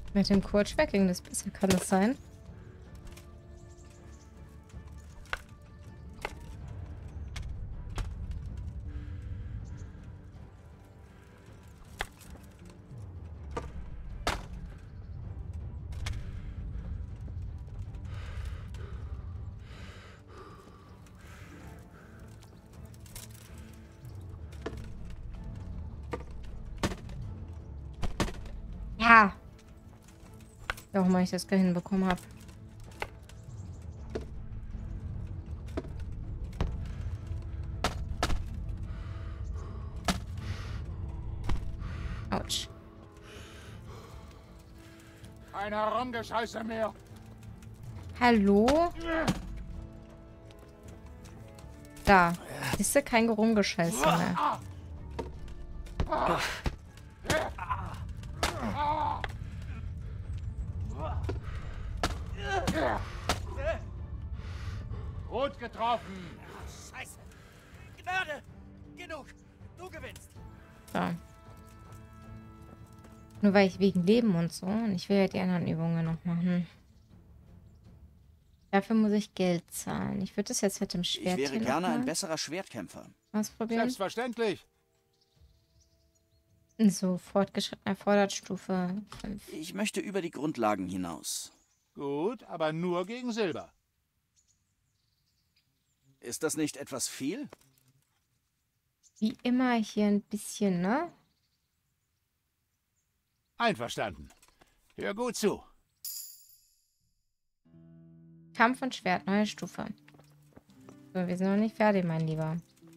Mit dem Kurzschwert ging das besser, kann das sein? Ja. Warum ich das gerade hinbekommen habe. Autsch. Kein Herumgescheiße mehr. Hallo? Da. Ist ja kein Rumgescheiße mehr. Gut getroffen. Scheiße. Gnade. Genug. Du gewinnst. So. Nur weil ich wegen Leben und so. Und ich will ja die anderen Übungen noch machen. Dafür muss ich Geld zahlen. Ich würde das jetzt mit dem Schwert Ich wäre hier gerne noch ein mal besserer Schwertkämpfer. ausprobieren. Selbstverständlich. So, fortgeschrittener Vorderstufe fünf. Ich möchte über die Grundlagen hinaus. Gut, aber nur gegen Silber. Ist das nicht etwas viel? Wie immer hier ein bisschen, ne? Einverstanden. Hör gut zu. Kampf und Schwert, neue Stufe. So, wir sind noch nicht fertig, mein Lieber.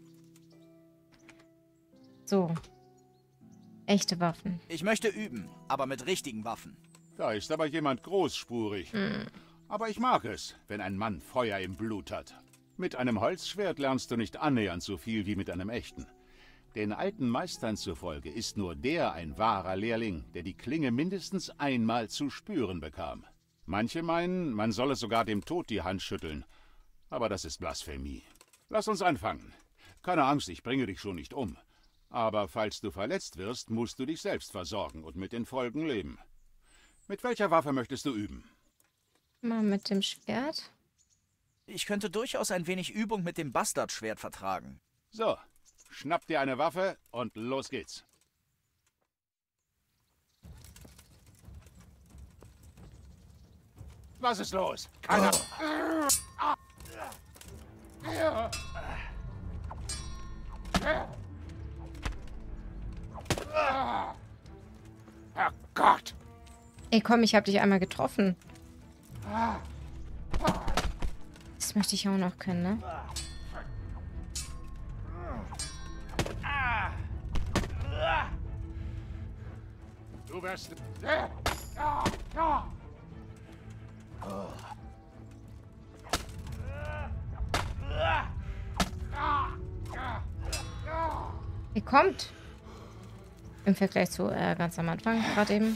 So. Echte Waffen. Ich möchte üben, aber mit richtigen Waffen. Da ist aber jemand großspurig. Hm. Aber ich mag es, wenn ein Mann Feuer im Blut hat. Mit einem Holzschwert lernst du nicht annähernd so viel wie mit einem echten. Den alten Meistern zufolge ist nur der ein wahrer Lehrling, der die Klinge mindestens einmal zu spüren bekam. Manche meinen, man solle sogar dem Tod die Hand schütteln. Aber das ist Blasphemie. Lass uns anfangen. Keine Angst, ich bringe dich schon nicht um. Aber falls du verletzt wirst, musst du dich selbst versorgen und mit den Folgen leben. Mit welcher Waffe möchtest du üben? Mal mit dem Schwert. Ich könnte durchaus ein wenig Übung mit dem Bastardschwert vertragen. So, schnapp dir eine Waffe und los geht's. Was ist los? Keiner... Herrgott! Ey, komm, ich hab dich einmal getroffen. Das möchte ich auch noch können, ne? Du wirst... Ihr kommt. Im Vergleich zu äh, ganz am Anfang, gerade eben.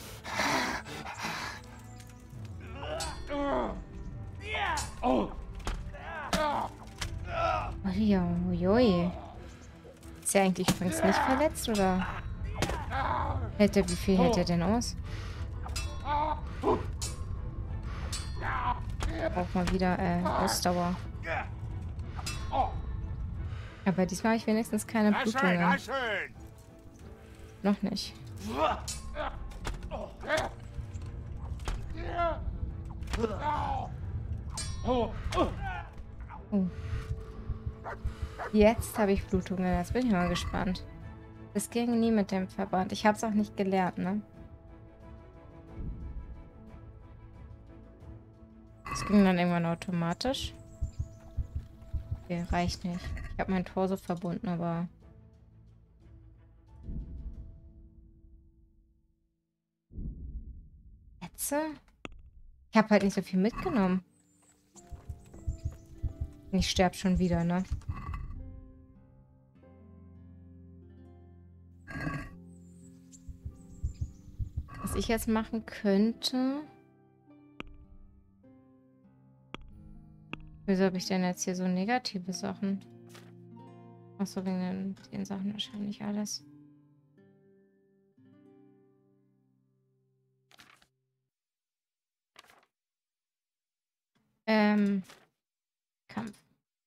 Oh. Uiuiui. Ist er eigentlich übrigens nicht verletzt, oder? Hält er, wie viel hält er denn aus? Braucht mal wieder äh, Ausdauer. Aber diesmal habe ich wenigstens keine Blutungen. Noch nicht. Oh. Jetzt habe ich Blutungen. Jetzt bin ich mal gespannt. Das ging nie mit dem Verband. Ich habe es auch nicht gelernt, ne? Das ging dann irgendwann automatisch. Okay, reicht nicht. Ich habe mein Torso verbunden, aber... Ätze? Ich habe halt nicht so viel mitgenommen. Ich sterbe schon wieder, ne? Was ich jetzt machen könnte... Wieso habe ich denn jetzt hier so negative Sachen? Achso, wegen den, den Sachen wahrscheinlich alles. Ähm, Kampf.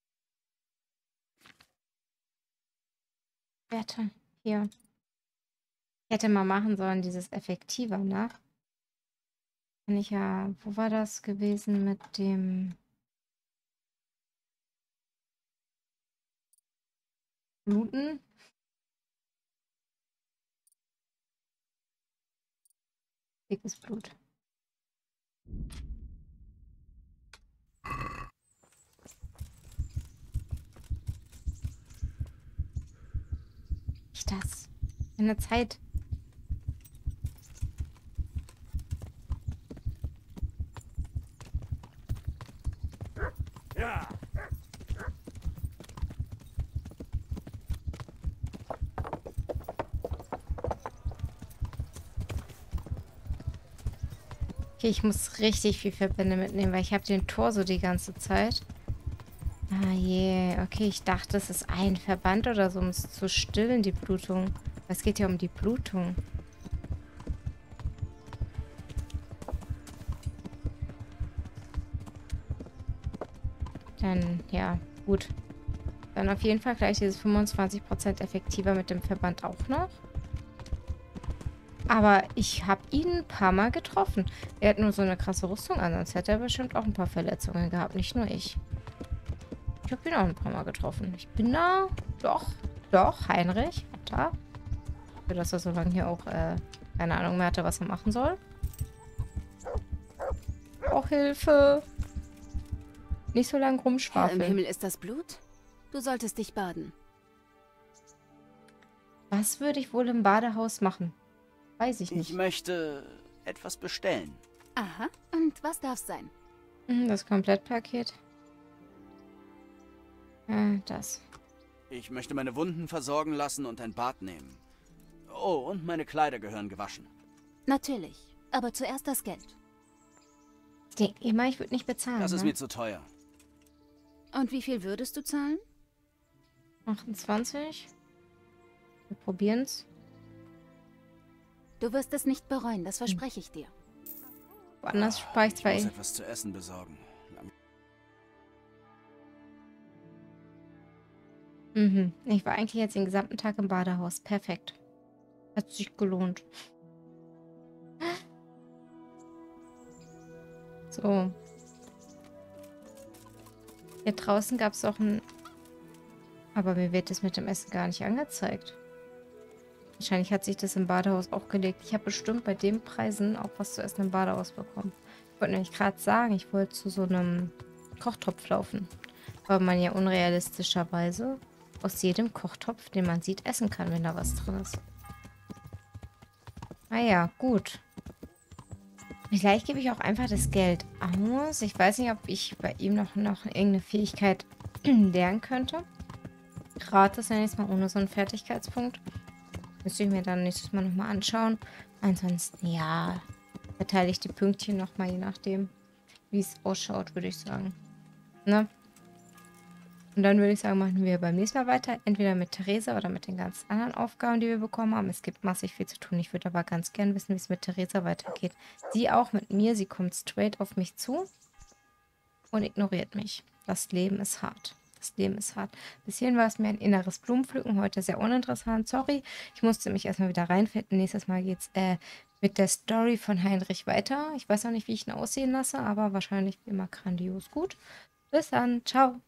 Werte, hier. Ich hätte mal machen sollen, dieses effektiver, ne? Kann ich ja, wo war das gewesen mit dem Bluten? Dickes Blut. Ich das. Keine Zeit. Ja. Okay, ich muss richtig viel Verbände mitnehmen, weil ich habe den Tor so die ganze Zeit. Ah je, okay, ich dachte, es ist ein Verband oder so, um es zu stillen, die Blutung. Es geht ja um die Blutung. Dann, ja, gut. Dann auf jeden Fall gleich dieses fünfundzwanzig Prozent effektiver mit dem Verband auch noch. Aber ich habe ihn ein paar Mal getroffen. Er hat nur so eine krasse Rüstung an, sonst hätte er bestimmt auch ein paar Verletzungen gehabt, nicht nur ich. Ich habe ihn auch ein paar Mal getroffen. Ich bin da. Doch, doch, Heinrich. Da. Für dass er so lange hier auch, äh, keine Ahnung mehr hatte, was er machen soll. Auch Hilfe. Nicht so lange Herr rumschwafeln. im Himmel, ist das Blut? Du solltest dich baden. Was würde ich wohl im Badehaus machen? Weiß ich nicht. Ich möchte etwas bestellen. Aha. Und was darf's sein? Hm, Das Komplettpaket. Äh, das. Ich möchte meine Wunden versorgen lassen und ein Bad nehmen. Oh, und meine Kleider gehören gewaschen. Natürlich. Aber zuerst das Geld. Ich denke immer, ich würde nicht bezahlen. Das ist ne? mir zu teuer. Und wie viel würdest du zahlen? achtundzwanzig. Wir probieren's. Du wirst es nicht bereuen, das verspreche ich dir. Woanders spare ich Ich zwar muss eh. etwas zu essen besorgen. Lang- Mhm. Ich war eigentlich jetzt den gesamten Tag im Badehaus. Perfekt. Hat sich gelohnt. So. Hier draußen gab es auch ein... Aber mir wird das mit dem Essen gar nicht angezeigt. Wahrscheinlich hat sich das im Badehaus auch gelegt. Ich habe bestimmt bei den Preisen auch was zu essen im Badehaus bekommen. Ich wollte nämlich gerade sagen, ich wollte zu so einem Kochtopf laufen. Weil man ja unrealistischerweise aus jedem Kochtopf, den man sieht, essen kann, wenn da was drin ist. Naja, gut. Vielleicht gebe ich auch einfach das Geld aus. Ich weiß nicht, ob ich bei ihm noch, noch irgendeine Fähigkeit lernen könnte. Gratis, nenne ich es mal, ohne so einen Fertigkeitspunkt. Müsste ich mir dann nächstes Mal nochmal anschauen. Ansonsten, ja, verteile ich die Pünktchen nochmal, je nachdem, wie es ausschaut, würde ich sagen. Ne? Und dann würde ich sagen, machen wir beim nächsten Mal weiter. Entweder mit Theresa oder mit den ganz anderen Aufgaben, die wir bekommen haben. Es gibt massig viel zu tun. Ich würde aber ganz gern wissen, wie es mit Theresa weitergeht. Sie auch mit mir. Sie kommt straight auf mich zu und ignoriert mich. Das Leben ist hart. Das Leben ist hart. Bis hierhin war es mir ein inneres Blumenpflücken. Heute sehr uninteressant. Sorry, ich musste mich erstmal wieder reinfinden. Nächstes Mal geht es äh, mit der Story von Heinrich weiter. Ich weiß noch nicht, wie ich ihn aussehen lasse, aber wahrscheinlich wie immer grandios gut. Bis dann. Ciao.